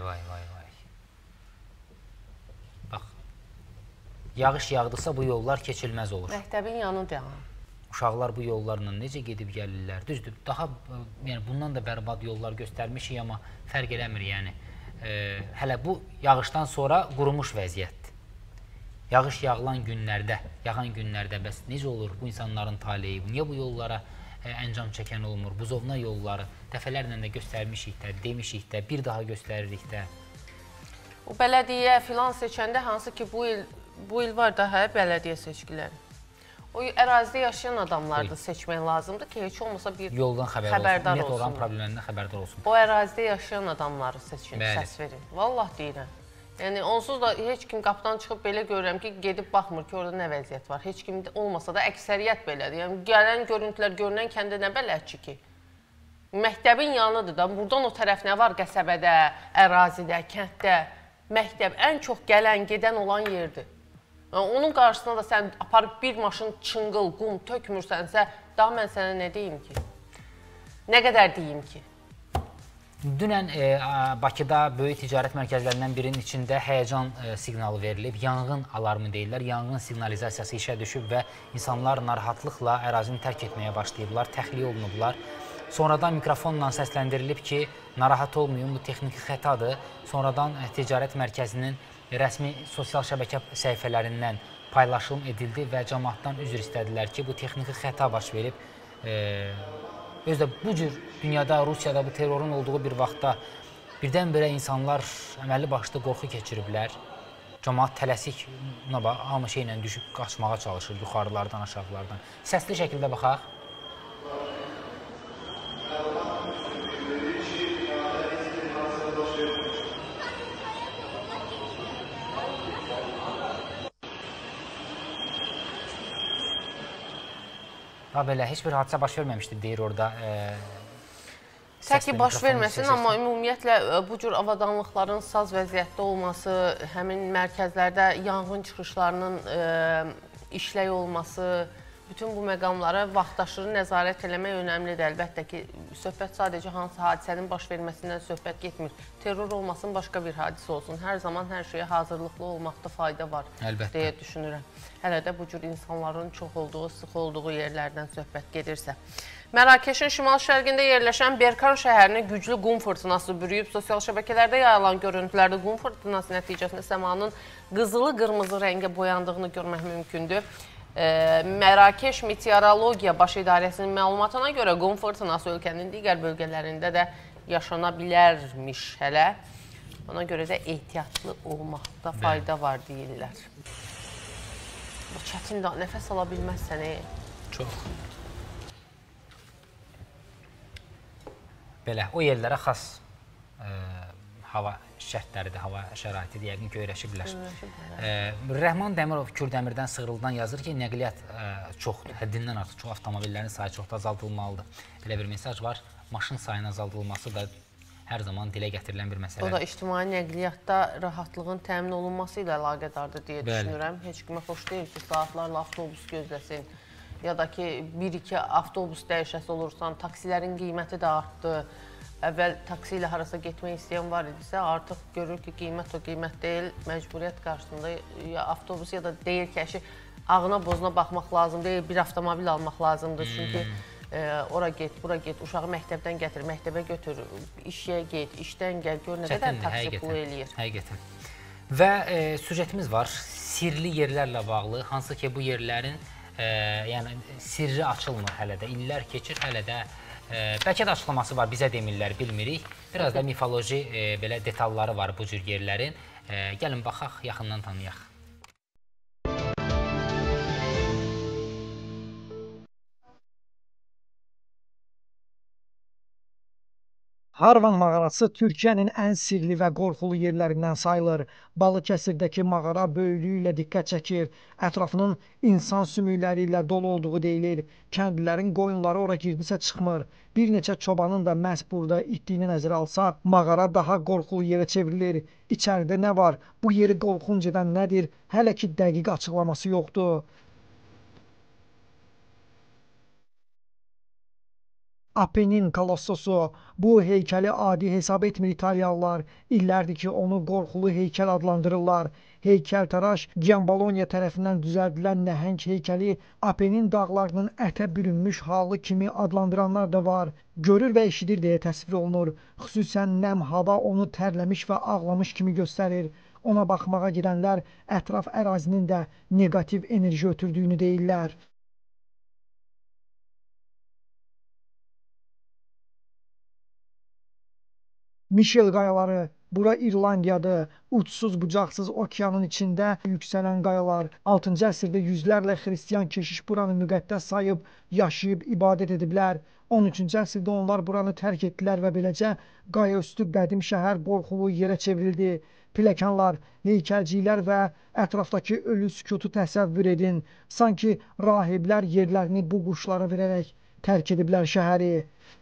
Bax, yağış yağdısa bu yollar keçilməz olur. Məktəbin yanıdır ya. Uşaqlar bu yollarla necə gedib gəlirlər? Düzdür, daha bundan da bərbad yollar göstərmişik, amma fərq eləmir yəni. Hələ bu yağışdan sonra qurumuş vəziyyətdir. Yağış yağan günlərdə bəs necə olur bu insanların taleyi? Niyə bu yollara əncam çəkən olmur? Buzovna yolları dəfələrlə də göstərmişik də, demişik də, bir daha göstəririk də. O bələdiyyə filan seçəndə hansı ki bu il var da bələdiyyə seçkiləri. O ərazidə yaşayan adamları da seçmək lazımdır ki, heç olmasa bir xəbərdar olsun. Olan problemlərindən xəbərdar olsun. O ərazidə yaşayan adamları seçin, səs verin. Vallah deyirəm. Yəni, onsuz da heç kim qapıdan çıxıb belə görürəm ki, gedib baxmır ki, orada nə vəziyyət var. Heç kim olmasa da əksəriyyət belədir. Yəni, gələn görüntülər görünən kəndə nə bələdçi ki? Məktəbin yanıdır da, buradan o tərəf nə var qəsəbədə, ərazidə, kənddə? Məktəb ən çox gələn, gedən olan yerdir. Onun qarşısına da sən aparıb bir maşın çınqıl, qum tökmürsənsə, daha mən sənə nə deyim ki? Nə qədər deyim ki? Dünən Bakıda böyük ticarət mərkəzlərindən birinin içində həyəcan siqnalı verilib. Yanğın alarmı deyirlər. Yanğın siqnalizasiyası işə düşüb və insanlar narahatlıqla ərazini tərk etməyə başlayıblar, təxliyə olunublar. Sonradan mikrofonla səsləndirilib ki, narahat olmayın, bu texniki xətadır. Sonradan ticarət mərkəzinin rəsmi sosial şəbəkə səhifələrindən paylaşım edildi və cəmaatdan üzr istədilər ki, bu texniki xəta baş verib. Özdə bu cür dünyada, Rusiyada bu terrorun olduğu bir vaxtda birdən-birə insanlar əməlli başlı qorxu keçiriblər. Cəmaat tələsik, hamı şeylə düşüb qaçmağa çalışır yuxarılardan, aşağılardan. Səsli şəkildə baxaq. Daha belə, heç bir hadisə baş verməmişdir, deyir orada. Tək ki, baş verməsin, amma ümumiyyətlə bu cür avadanlıqların saz vəziyyətdə olması, həmin mərkəzlərdə yanğın çıxışlarının işləy olması, Bütün bu məqamlara vaxtaşırı nəzarət eləmək önəmlidir. Əlbəttə ki, söhbət sadəcə hansı hadisənin baş verməsindən söhbət getmir. Terror olmasın, başqa bir hadisə olsun. Hər zaman hər şeyə hazırlıqlı olmaqda fayda var deyə düşünürəm. Hələ də bu cür insanların çox olduğu, sıx olduğu yerlərdən söhbət gedirsə. Mərakeşin şimal-şərqində yerləşən Berkan şəhərini güclü qum fırtınası bürüyüb. Sosial şəbəkələrdə yayılan görüntülərdə qum fırtınası nəticəsində səmanın qızılı-qırmızı rəngə boyandığını görmək mümkündür. Mərakeş Meteorologiya Baş İdarəsinin məlumatına görə qum fırtınası ölkənin digər bölgələrində də yaşana bilərmiş hələ. Ona görə də ehtiyatlı olmaqda fayda var deyirlər. Bu çətin nəfəs ala bilməzsən. Çox. Belə, o yerlərə xas hava şərtləridir, hava şəraitidir, yəqin ki, öyrəşiblər. Rəhman Dəmirov Kürdəmirdən Sıyrıldan yazır ki, nəqliyyat çoxdur, həddindən artıq çox avtomobillərin sayı çox da azaldılmalıdır. Belə bir mesaj var, maşın sayının azaldılması da hər zaman dilə gətirilən bir məsələdir. O da ictimai nəqliyyatda rahatlığın təmin olunması ilə əlaqədardır deyə düşünürəm. Heç kimə xoş deyil ki, saatlarla avtobus gözləsin. Ya da ki, 1-2 avtobus dəyişəsi olursan, taksilərin qiyməti də artdı. Əvvəl taksi ilə harasa getmək istəyən var idisə, artıq görür ki, qiymət o qiymət deyil, məcburiyyət qarşısında ya avtobus ya da deyir ki, əşi ağına bozuna baxmaq lazım deyil, bir avtomobil almaq lazımdır. Çünki ora get, bura get, uşağı məktəbdən gətir, məktəbə götür, işə get, işdən gəl, gör nə qədər taksi pulu eləyir. Həqiqətən. Və süjetimiz var, sirli yerlərlə bağlı, hansı ki, bu yerlərin sirri açılmır hələ də, illər keçir, hələ də bəlkə də açıqlaması var, bizə demirlər, bilmirik. Biraz da mifoloji belə detalları var bu cür yerlərin. Gəlin baxaq, yaxından tanıyaq. Harvan mağarası Türkiyənin ən sirli və qorxulu yerlərindən sayılır. Balıkəsirdəki mağara böyüklüyü ilə diqqət çəkir. Ətrafının insan sümükləri ilə dolu olduğu deyilir. Kəndlilərin qoyunları ora girdisə çıxmır. Bir neçə çobanın da məhz burada itdiyini nəzərə alsaq, mağara daha qorxulu yerə çevrilir. İçəridə nə var? Bu yeri qorxunc edən nədir? Hələ ki dəqiq açıqlaması yoxdur. Apennin kolossosu. Bu heykəli adi hesab etmir İtalyalılar. İllərdir ki, onu qorxulu heykəl adlandırırlar. Heykəltaraş Giambaloniya tərəfindən düzəldilən nəhəng heykəli Apennin dağlarının ətə bürünmüş halı kimi adlandıranlar da var. Görür və eşidir deyə təsvir olunur. Xüsusən nəm hava onu tərləmiş və ağlamış kimi göstərir. Ona baxmağa gedənlər ətraf ərazinin də negativ enerji ötürdüyünü deyirlər. Mişel qayaları. Bura İrlandiyadır. Uçsuz bucaqsız okeanın içində yüksələn qayalar. 6-cı əsrdə yüzlərlə xristiyan keşiş buranı müqəddəs sayıb, yaşayıb, ibadət ediblər. 13-cü əsrdə onlar buranı tərk etdilər və beləcə qayaüstü qədim şəhər qorxulu yerə çevrildi. Pilləkənlər, heykəlciklər və ətrafdakı ölü sükutu təsəvvür edin. Sanki rahiblər yerlərini bu quşlara verərək tərk ediblər şəhəri.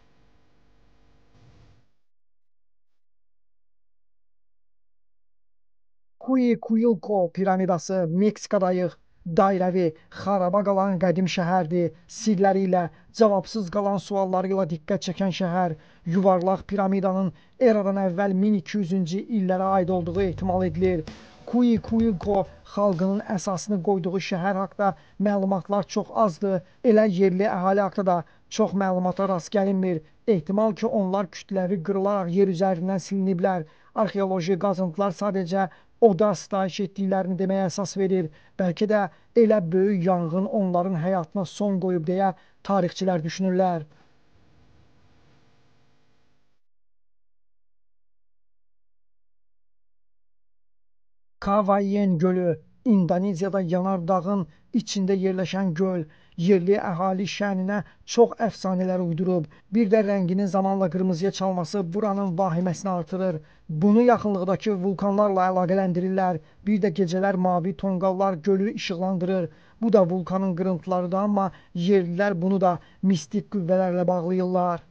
Huayquiluco piramidası Meksikadayıq. Dairəvi, xaraba qalan qədim şəhərdir. Sirləri ilə, cavabsız qalan sualları ilə diqqət çəkən şəhər. Yuvarlaq piramidanın eradan əvvəl 1200-cü illərə aid olduğu ehtimal edilir. Huayquiluco xalqının əsasını qoyduğu şəhər haqda məlumatlar çox azdır. Elə yerli əhali haqda da çox məlumata rast gəlinmir. Ehtimal ki, onlar kütləvi qırılaraq yer üzərindən siliniblər. Arxeoloji qazıntılar sadəcə oda sitayiş etdiklərini deməyə əsas verir. Bəlkə də elə böyük yanğın onların həyatına son qoyub deyə tarixçilər düşünürlər. Kavayen gölü. İndoneziyada yanardağın içində yerləşən göl. Yerli əhali şəninə çox əfsanələr uydurub. Bir də rənginin zamanla qırmızıya çalması buranın vahiməsini artırır. Bunu yaxınlıqdakı vulkanlarla əlaqələndirirlər. Bir də gecələr mavi tonqallar gölü işıqlandırır. Bu da vulkanın qırıntılarıdır, amma yerlilər bunu da mistik qüvvələrlə bağlayırlar.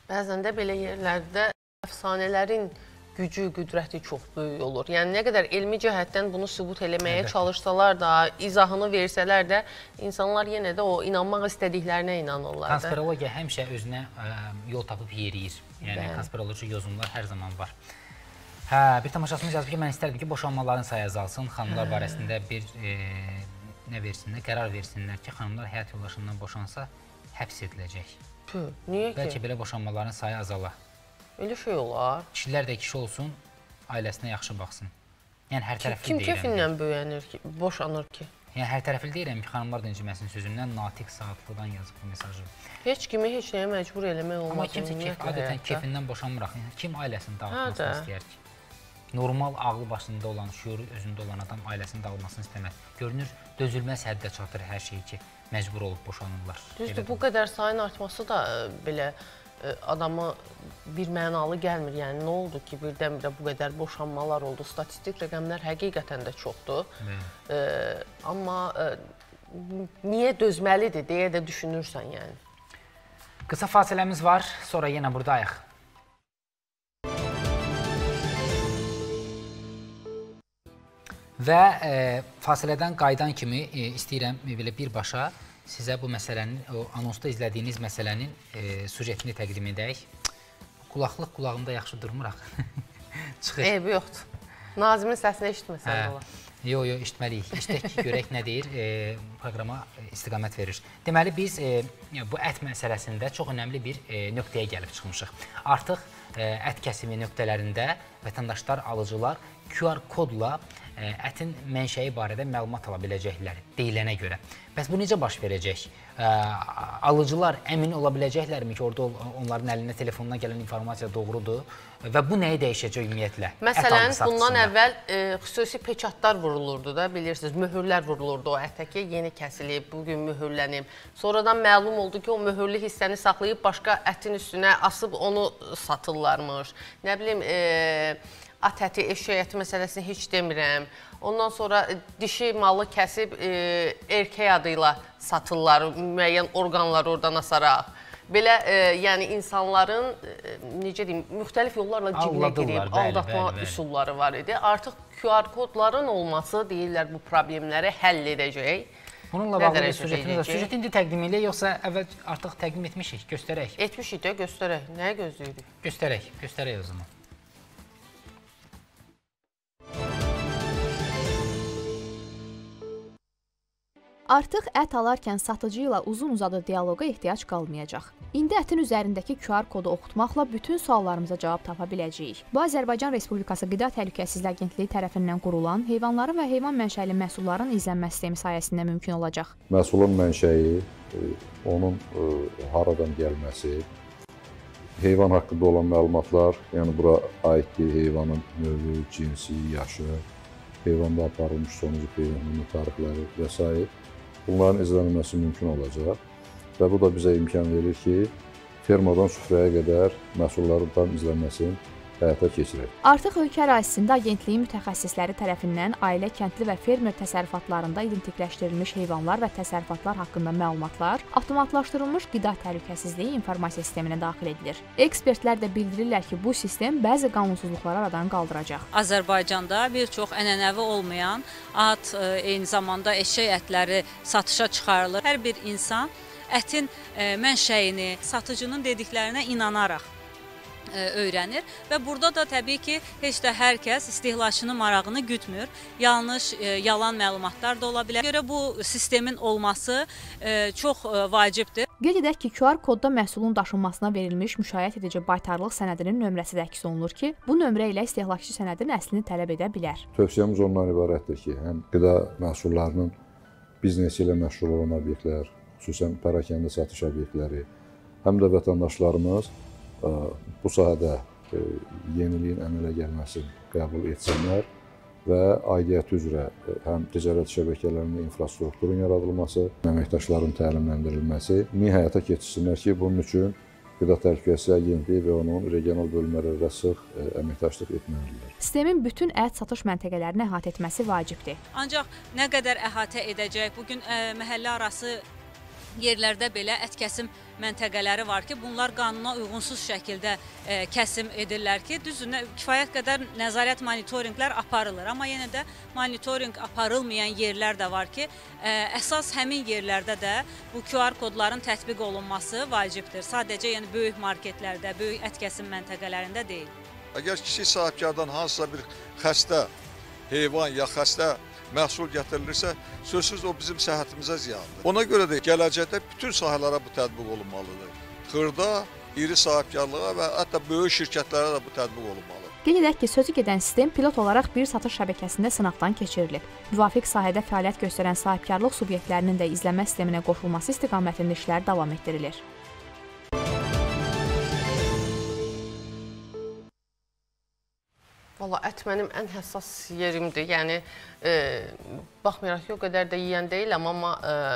Bəzən də belə yerlərdə əfsanələrin gücü, qüdrəti çox böyük olur. Yəni, nə qədər elmi cəhətdən bunu sübut eləməyə çalışsalar da, izahını versələr də, insanlar yenə də o inanmaq istədiklərinə inanırlar. Konspirologiya həmişə özünə yol tapıb yeriyir. Yəni, konspiroloji yozumlar hər zaman var. Bir tamaşasımız yazıb ki, mən istərdim ki, boşanmaların sayı azalsın, xanımlar barəsində bir qərar versinlər ki, xanımlar həyat yoldaşından boşansa, həbs ediləcək. Niyə ki? Bəlkə belə boşanmaların sayı azala. Elə şey olar. Kişilər də kişi olsun, ailəsinə yaxşı baxsın. Yəni, hər tərəfli deyirəm. Kim kefindən böyənir ki, boşanır ki? Yəni, hər tərəfli deyirəm ki, xanımlar da inciməsinin sözündən Natiq Saatlıdan yazıb bu mesajı. Heç kimi heç nəyə məcbur eləmək olmaz. Amma kimsə adətən kefindən boşanmıraq. Kim ailəsini dağıtmasını istəyər ki? Normal, ağlı başında olan, şüuru özündə olan adam ailəsinin dağılmasını istəməz. Görünür, dözülməz həddə çatır hər şey ki, məcbur olub boşanırlar. Düzdür, bu qədər sayın artması da belə adama bir mənalı gəlmir. Yəni, nə oldu ki, birdən-birə bu qədər boşanmalar oldu? Statistik rəqəmlər həqiqətən də çoxdur. Amma niyə dözməlidir deyə də düşünürsən, yəni. Qısa fasiləmiz var, sonra yenə buradayıq. Və fasilədən qayıdan kimi istəyirəm birbaşa sizə bu məsələnin, o anonsda izlədiyiniz məsələnin sujetini təqdim edək. Qulaqlıq qulağımda yaxşı durmuraq. Çıxır. Eybi yoxdur. Nazimin səsini eşitməsən də olar. Yox, eşitməliyik. İştək ki, görək nə deyir, proqrama istiqamət verir. Deməli, biz bu ət məsələsində çox önəmli bir nöqtəyə gəlib çıxmışıq. Artıq ət kəsimi nöqtələrində vətəndaşlar, alıcılar QR kodla ətin mənşəyi barədə məlumat ala biləcəklər deyilənə görə. Bəs bu necə baş verəcək? Alıcılar əmin ola biləcəklərmi ki, orada onların əlində telefonuna gələn informasiya doğrudur və bu nəyi dəyişəcək ümumiyyətlə? Məsələn, bundan əvvəl xüsusi peçatlar vurulurdu da, bilirsiniz, möhürlər vurulurdu o ətə ki, yeni kəsilib, bugün möhürlənib. Sonradan məlum oldu ki, o möhürlü hissəni saxlayıb başqa ətin üstünə asıb onu satırlarmış. Nə bilim, at əti, eşək əti məsələsini heç demirəm. Ondan sonra dişi malı kəsib erkək adıyla satırlar, müəyyən orqanları oradan asaraq. Belə, yəni insanların, necə deyim, müxtəlif yollarla cibinə girib, aldatma üsulları var idi. Artıq QR kodların olması, deyirlər, bu problemləri həll edəcək. Bununla bağlı bir sujetimiz var. Sujeti indi təqdim edək, yoxsa əvvəl artıq təqdim etmişik, göstərək? Etmişik də, göstərək. Nəyə gözləyirik? Göstərək o zaman. Artıq ət alarkən satıcı ilə uzun-uzadı diyaloqa ehtiyac qalmayacaq. İndi ətin üzərindəki QR kodu oxutmaqla bütün suallarımıza cavab tapa biləcəyik. Bu, Azərbaycan Respublikası Qida Təhlükəsizliyi Agentliyi tərəfindən qurulan heyvanların və heyvan mənşəli məhsulların izlənmə sistemi sayəsində mümkün olacaq. Məhsulun mənşəyi, onun haradan gəlməsi, heyvan haqqında olan məlumatlar, yəni bura aiddir heyvanın növü, cinsi, yaşı, heyvanda aparılmış sonucu heyvanın tarixləri və s. Bunların izlənilməsi mümkün olacaq və bu da bizə imkan verir ki, fermadan süfrəyə qədər məhsullardan izlənməsinin həyata keçirək. Artıq ölkə ərazisində agentliyin mütəxəssisləri tərəfindən ailə, kəndli və fermer təsərrüfatlarında identikləşdirilmiş heyvanlar və təsərrüfatlar haqqında məlumatlar avtomatlaşdırılmış qida təhlükəsizliyi informasiya sisteminə daxil edilir. Ekspertlər də bildirirlər ki, bu sistem bəzi qanunsuzluqları aradan qaldıracaq. Azərbaycanda bir çox ənənəvi olmayan at, eyni zamanda eşək ətləri satışa çıxarılır. Hər bir insan ətin mənşəyini, satıcının dediklərinə inanaraq öyrənir və burada da təbii ki, heç də hər kəs istehlakçının marağını gütmür. Yanlış, yalan məlumatlar da ola bilər. Görə bu sistemin olması çox vacibdir. Qeyd edək ki, QR kodda məhsulun daşınmasına verilmiş müşayiət edici baytarlıq sənədinin nömrəsi də əks olunur ki, bu nömrə ilə istehlakçı sənədin əslini tələb edə bilər. Tövsiyəmiz ondan ibarətdir ki, həm qida məhsullarının biznesi ilə məşğul olan obyektlər, xüsusən pərakəndə satış obyektləri, həm də vətəndaşlarımız bu sahədə yeniliyin əmələ gəlməsini qəbul etsinlər və aidiyyəti üzrə həm ticarət şəbəkələrində infrastrukturun yaradılması, əməkdaşların təlimləndirilməsi həyata keçirsinlər ki, bunun üçün Qida Təhlükəsizliyi Agentliyi və onun regional bölmələrlə sıx əməkdaşlıq etməlidirlər. Sistemin bütün ət satış məntəqələrini əhatə etməsi vacibdir. Ancaq nə qədər əhatə edəcək? Bugün məhəllə arası yerlərdə belə ət kəsim məntəqələri var ki, bunlar qanuna uyğunsuz şəkildə kəsim edirlər ki, düzdür, kifayət qədər nəzarət monitorinqlər aparılır. Amma yenə də monitorinq aparılmayan yerlər də var ki, əsas həmin yerlərdə də bu QR kodların tətbiq olunması vacibdir. Sadəcə yəni böyük marketlərdə, böyük ət kəsim məntəqələrində deyil. Əgər kiçik sahibkardan hansısa bir xəstə heyvan ya xəstə məhsul gətirilirsə, sözsüz o bizim səhhətimizə ziyandır. Ona görə də gələcəkdə bütün sahələrə bu tətbiq olunmalıdır. Xırda, iri sahibkarlığa və hətta böyük şirkətlərə də bu tətbiq olunmalıdır. Qeyd edək ki, sözü gedən sistem pilot olaraq bir satış şəbəkəsində sınaqdan keçirilib. Müvafiq sahədə fəaliyyət göstərən sahibkarlıq subyektlərinin də izləmə sisteminə qoşulması istiqamətində işlər davam etdirilir. Valla ət mənim ən həssas yerimdir. Yəni, baxmayaraq ki, o qədər də yeyən deyiləm, amma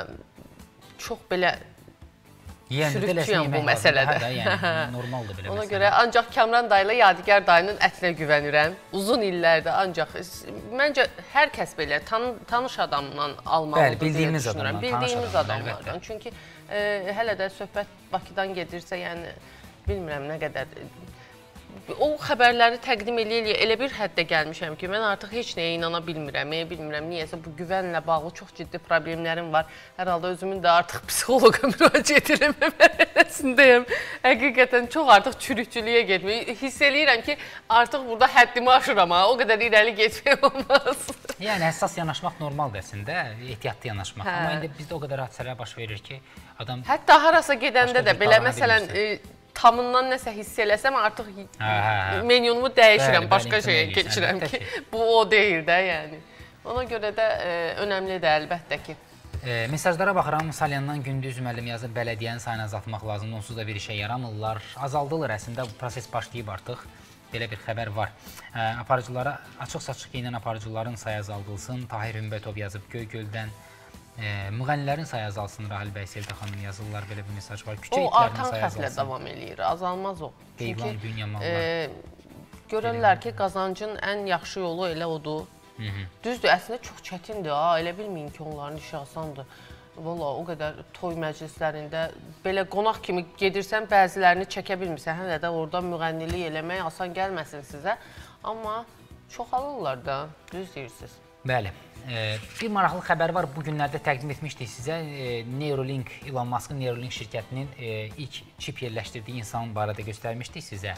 çox belə sürükçüyəm bu məsələdə. Normaldır belə məsələ. Ona görə ancaq Kamran dayı ilə Yadigar dayının ətinə güvənirəm. Uzun illərdir ancaq. Məncə, hər kəs belə tanış adamdan almalıdır. Bəli, bildiyimiz adamdan, bildiyimiz adamlardan. Çünki hələ də söhbət Bakıdan gedirsə, yəni, bilmirəm nə qədər... O xəbərləri təqdim elə bir həddə gəlmişəm ki, mən artıq heç nəyə inana bilmirəm. Niyəsə bu güvənlə bağlı çox ciddi problemlərim var. Hər halda özümün də artıq psixoloqa müraciət etmə mərhələsindəyəm. Həqiqətən çox artıq çürükçülüyə getmək. Hiss eləyirəm ki, artıq burada həddimi aşıram. O qədər irəli getmək olmaz. Yəni, həssas yanaşmaq normaldır əslində, ehtiyatlı yanaşmaq. Amma indi bizdə o qədər hadisələr baş verir ki, adam... Hətta harasa gedəndə də belə, məsələn, tamından nəsə hiss eləsəm, artıq menyunumu dəyişirəm, başqa şeyə keçirəm ki, bu o deyil də, yəni. Ona görə də önəmlidir əlbəttə ki. Mesajlara baxıram, Salyandan Gündüz müəllim yazır, bələdiyyənin sayını azaltmaq lazımdır, onsuz da bir işə yaramırlar. Azaldılır əslində, bu proses başlayıb artıq, belə bir xəbər var. Aparıcılara, açıq-saçıq geyinən aparıcıların sayı azaldılsın, Tahir Ümbətov yazıb Göygöldən. Müğənnilərin sayı azalsın, Rahil bəy Sevdə xanım yazırlar, belə bir mesaj var. O, artan xətlə davam eləyir, azalmaz o. Heyvan, dünya mallar. Görürlər ki, qazancın ən yaxşı yolu elə odur. Düzdür, əslində çox çətindir, elə bilməyin ki, onların işi asandır. Valla, o qədər toy məclislərində, belə qonaq kimi gedirsən, bəzilərini çəkə bilmirsən, hələ də orada müğənnilik eləmək asan gəlməsin sizə. Amma çoxalırlar da, düz deyirsiniz. Bəli. Bir maraqlı xəbər var, bu günlərdə təqdim etmişdik sizə. Neuralink, Elon Musk'ın Neuralink şirkətinin ilk çip yerləşdirdiyi insan barədə göstərmişdik sizə.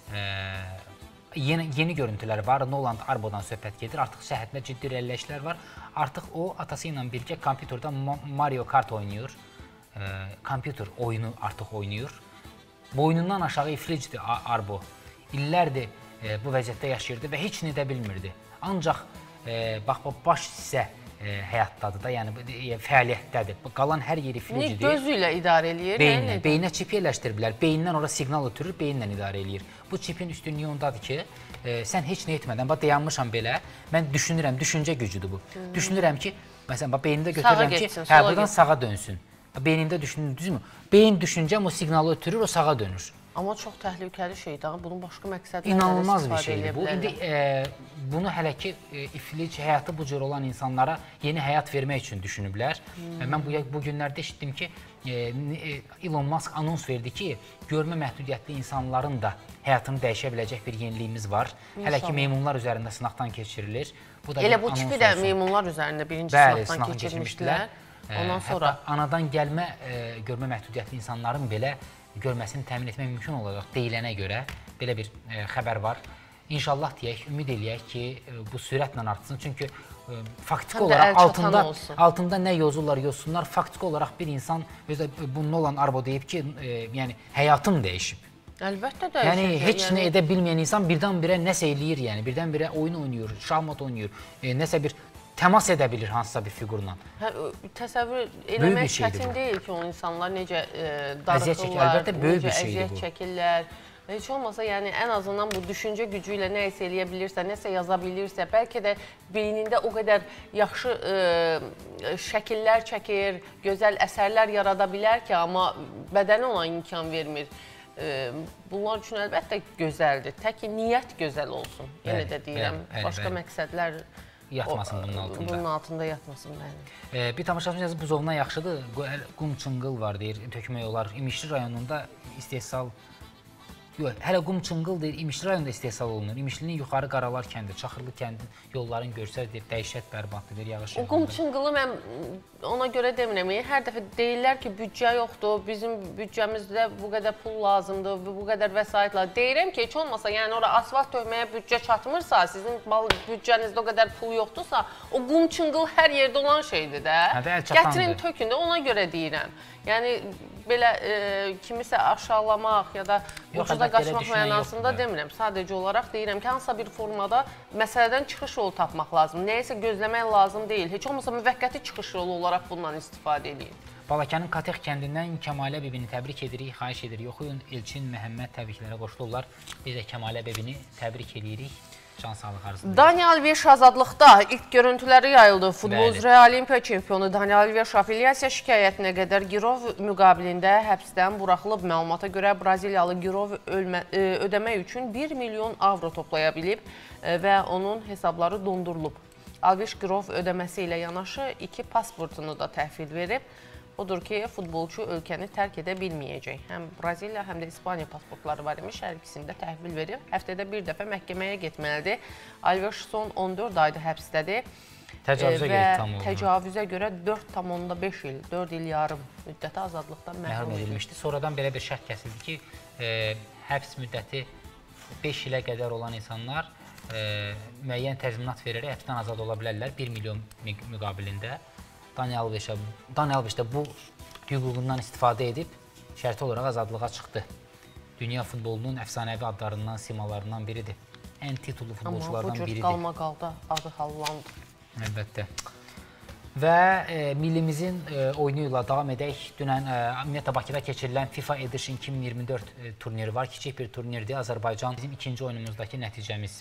Yeni görüntülər var, Noland Arbo'dan söhbət gedir, artıq səhhətində ciddi irəliləyişlər var. Artıq o, atası ilə birgə kompüterdə Mario Kart oynayır, kompüter oyunu artıq oynayır. Boynundan aşağı iflicdir Arbo. İllərdir bu vəziyyətdə yaşayırdı və heç nə də bilmirdi. Ancaq baş hissə həyatdadır da, yəni fəaliyyətdədir. Qalan hər yeri iflicidir. Gözü ilə idarə eləyir? Beyninə çip yerləşdiriblər, beynindən ora siqnal ötürür, beyinlə idarə eləyir. Bu çipin üstünlüyü ondadır ki, sən heç nə etmədən, dayanmışam belə, mən düşünürəm, düşüncə gücüdür bu. Düşünürəm ki, məsələn, beynimdə götürürəm ki, buradan sağa dönsün. Beynimdə düşünür, düzmü? Beyin düşüncəm o siqnalı ötürür, o sağa dönür. Amma çox təhlükəli şeydir, bunun başqa məqsədləri İnanılmaz bir şeydir bu. İndi bunu hələ ki, iflic həyatı bu cür olan insanlara yeni həyat vermək üçün düşünüblər. Mən bu günlərdə eşitdim ki, Elon Musk anons verdi ki, görmə məhdudiyyətli insanların da həyatını dəyişə biləcək bir yeniliyimiz var. Hələ ki, meymunlar üzərində sınaqdan keçirilir. Elə bu çipi də meymunlar üzərində birinci sınaqdan keçirmişdilər. Ondan sonra anadan gəlmə görmə məhdudiyyətli insanların belə görməsini təmin etmək mümkün olacaq deyilənə görə belə bir xəbər var. İnşallah deyək, ümid eləyək ki, bu sürətlə artsın. Çünki faktiki olaraq altında nə yozurlar, faktiki olaraq bir insan, bu Nolan Arbo deyib ki, yəni həyatım dəyişib. Əlbəttə dəyişib. Yəni, heç nə edə bilməyən insan birdən-birə nəsə eləyir, yəni birdən-birə oyun oynayır, şahmat oynayır, nəsə bir təmas edə bilir hansısa bir figurla. Təsəvvür eləmək çətin deyil ki, o insanlar necə darıxırlar, necə əziyyət çəkirlər. Heç olmasa, yəni ən azından bu düşüncə gücü ilə nə isə eləyə bilirsə, nəsə yaza bilirsə, bəlkə də beynində o qədər yaxşı şəkillər çəkir, gözəl əsərlər yarada bilər ki, amma bədəni ona imkan vermir. Bunlar üçün əlbəttə gözəldir. Tək ki, niyyət gözəl olsun. Yenə də deyirəm, başqa məqsədlər yatmasın bunun altında. Bunun altında yatmasın, bəli. Bir tamaşaçımız yazıb buzovundan yaxşıdır. Qum çınqıl var deyir, tökmək olar. İmişli rayonunda istehsal yox, hələ qum çınqıl deyir, İmişli rayonunda istehsal olunur. İmişlinin yuxarı Qaralar kəndi, Çaxırlı kəndin yolların görsəz deyir, dəhşət bərbaddır deyir, yağış yağanda. O qum çınqılı mən ona görə demirəm. Hər dəfə deyirlər ki, büdcə yoxdur, bizim büdcəmizdə bu qədər pul lazımdır, bu qədər vəsait lazımdır. Deyirəm ki, heç olmasa, yəni ora asfalt tökməyə büdcə çatmırsa, sizin büdcənizdə o qədər pul yoxdursa, o qum çınqıl hər yerdə olan şeydir də. Gətirin, tökün də, ona görə deyirəm. Yəni, belə kimisə aşağılamaq ya da ucuza qaçmaq mənasında demirəm. Sadəcə olaraq deyirəm ki, hansısa bir formada məsələdən çıxış yolu tapmaq lazım. Nəyəsə gözləmək lazım deyil. Heç olmasa müvəqqəti çıxış yolu olaraq bundan istifadə edin. Balakənin Katex kəndindən Kəmalə bebini təbrik edirik, xahiş edirik. Oxuyun, Elçin Məhəmməd təbriklərə qoşulurlar. Biz də Kəmalə bebini təbrik edirik. Can sağlıq arzulayırıq. Daniel Alves azadlıqda ilk görüntüləri yayıldı. Futbol üzrə Olimpiya çempionu Daniel Alves apellyasiya şikayətinə qədər Girov müqabilində həbsdən buraxılıb. Məlumata görə Braziliyalı Girov ödəmək üçün 1 milyon avro toplaya bilib və onun hesabları dondurulub. Alves Girov ödəməsi ilə yanaşı 2 pasportunu da təhvil verib. Odur ki, futbolçu ölkəni tərk edə bilməyəcək. Həm Braziliya, həm də İspaniya pasportları var imiş, hər ikisini də təhvil verib. Həftədə bir dəfə məhkəməyə getməlidir. Alves son 14 ayda həbsdədir. Təcavüzə görə tam olunur. Təcavüzə görə 4,5 il, 4 il yarım müddəti azadlıqdan məhrum edilmişdi. Sonradan belə bir şərt kəsildi ki, həbs müddəti 5 ilə qədər olan insanlar müəyyən təzminat verərək həbsdən azad ola bilərlər 1 milyon müqabilində. Daniel Alves də bu hüququndan istifadə edib şərti olaraq azadlığa çıxdı. Dünya futbolunun əfsanəvi adlarından, simalarından biridir. Ən titullu futbolçulardan biridir. Amma bu cür qalma-qalda adı hallandı. Əlbəttə. Və millimizin oyunu ilə davam edək. Dünən ümumiyyətlə Bakıda keçirilən FIFA Edition 2024 turniri var. Kiçik bir turnirdir. Azərbaycan bizim ikinci oyunumuzdakı nəticəmiz.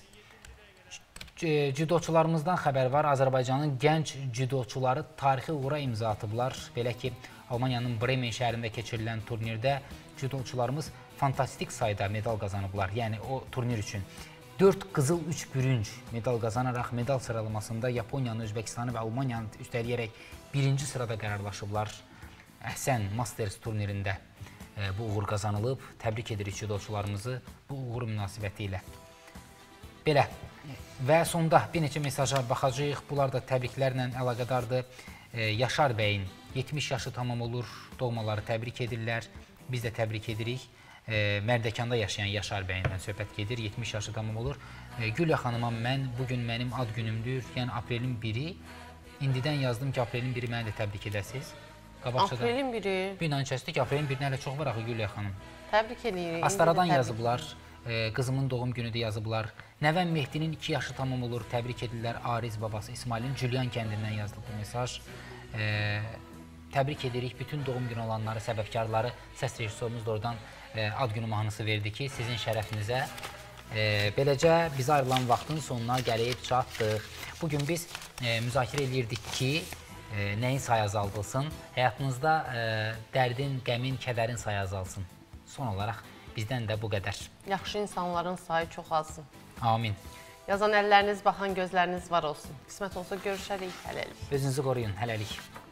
Cüdoçularımızdan xəbər var. Azərbaycanın gənc cüdoçuları tarixi uğura imza atıblar. Belə ki, Almaniyanın Bremen şəhərində keçirilən turnirdə cüdoçularımız fantastik sayda medal qazanıblar. Yəni, o turnir üçün 4 qızıl, 3 bürünc medal qazanaraq medal sıralamasında Yaponiyanı, Özbəkistanı və Almaniyanı üstələyərək birinci sırada qərarlaşıblar. Əhsən Masters turnirində bu uğur qazanılıb. Təbrik edirik cüdoçularımızı bu uğur münasibəti ilə. Belə. Və sonda bir neçə mesaja baxacağıq. Bunlar da təbriklərlə əlaqədardır. Yaşar bəyin 70 yaşı tamam olur. Doğmaları təbrik edirlər. Biz də təbrik edirik. Mərdəkanda yaşayan Yaşar bəyindən söhbət gedir. 70 yaşı tamam olur. Gülya xanıma mən, bugün mənim ad günümdür. Yəni aprelin 1-i. İndidən yazdım ki, aprelin 1-i məni də təbrik edəsiniz. Aprelin 1-i? Bir inan kəsdik ki, aprelin 1-nə hələ çox var axı Gülya xanım. Təbrik edirik. Astaradan yazıblar. Qızımın doğum günü də yazıblar. Nəvəm Mehdinin 2 yaşı tamam olur. Təbrik edirlər. Ariz babası İsmailin Cülyan kəndindən yazılıb bu mesaj. Təbrik edirik bütün doğum günü olanları, səbəbkarları. Səs rejissorumuz da oradan ad günü mahnısı verdi ki, sizin şərəfinizə. Beləcə, bizə ayrılan vaxtın sonuna gəlib çatdıq. Bugün biz müzakirə edirdik ki, nəyin sayı azaldılsın? Həyatınızda dərdin, qəmin, kədərin sayı azalsın. Son olaraq bizdən də bu qədər. Yaxşı insanların sayı çox azsın. Amin. Yazan əlləriniz, baxan gözləriniz var olsun. Qismət olsa görüşərik, hələlik. Özünüzü qoruyun, hələlik.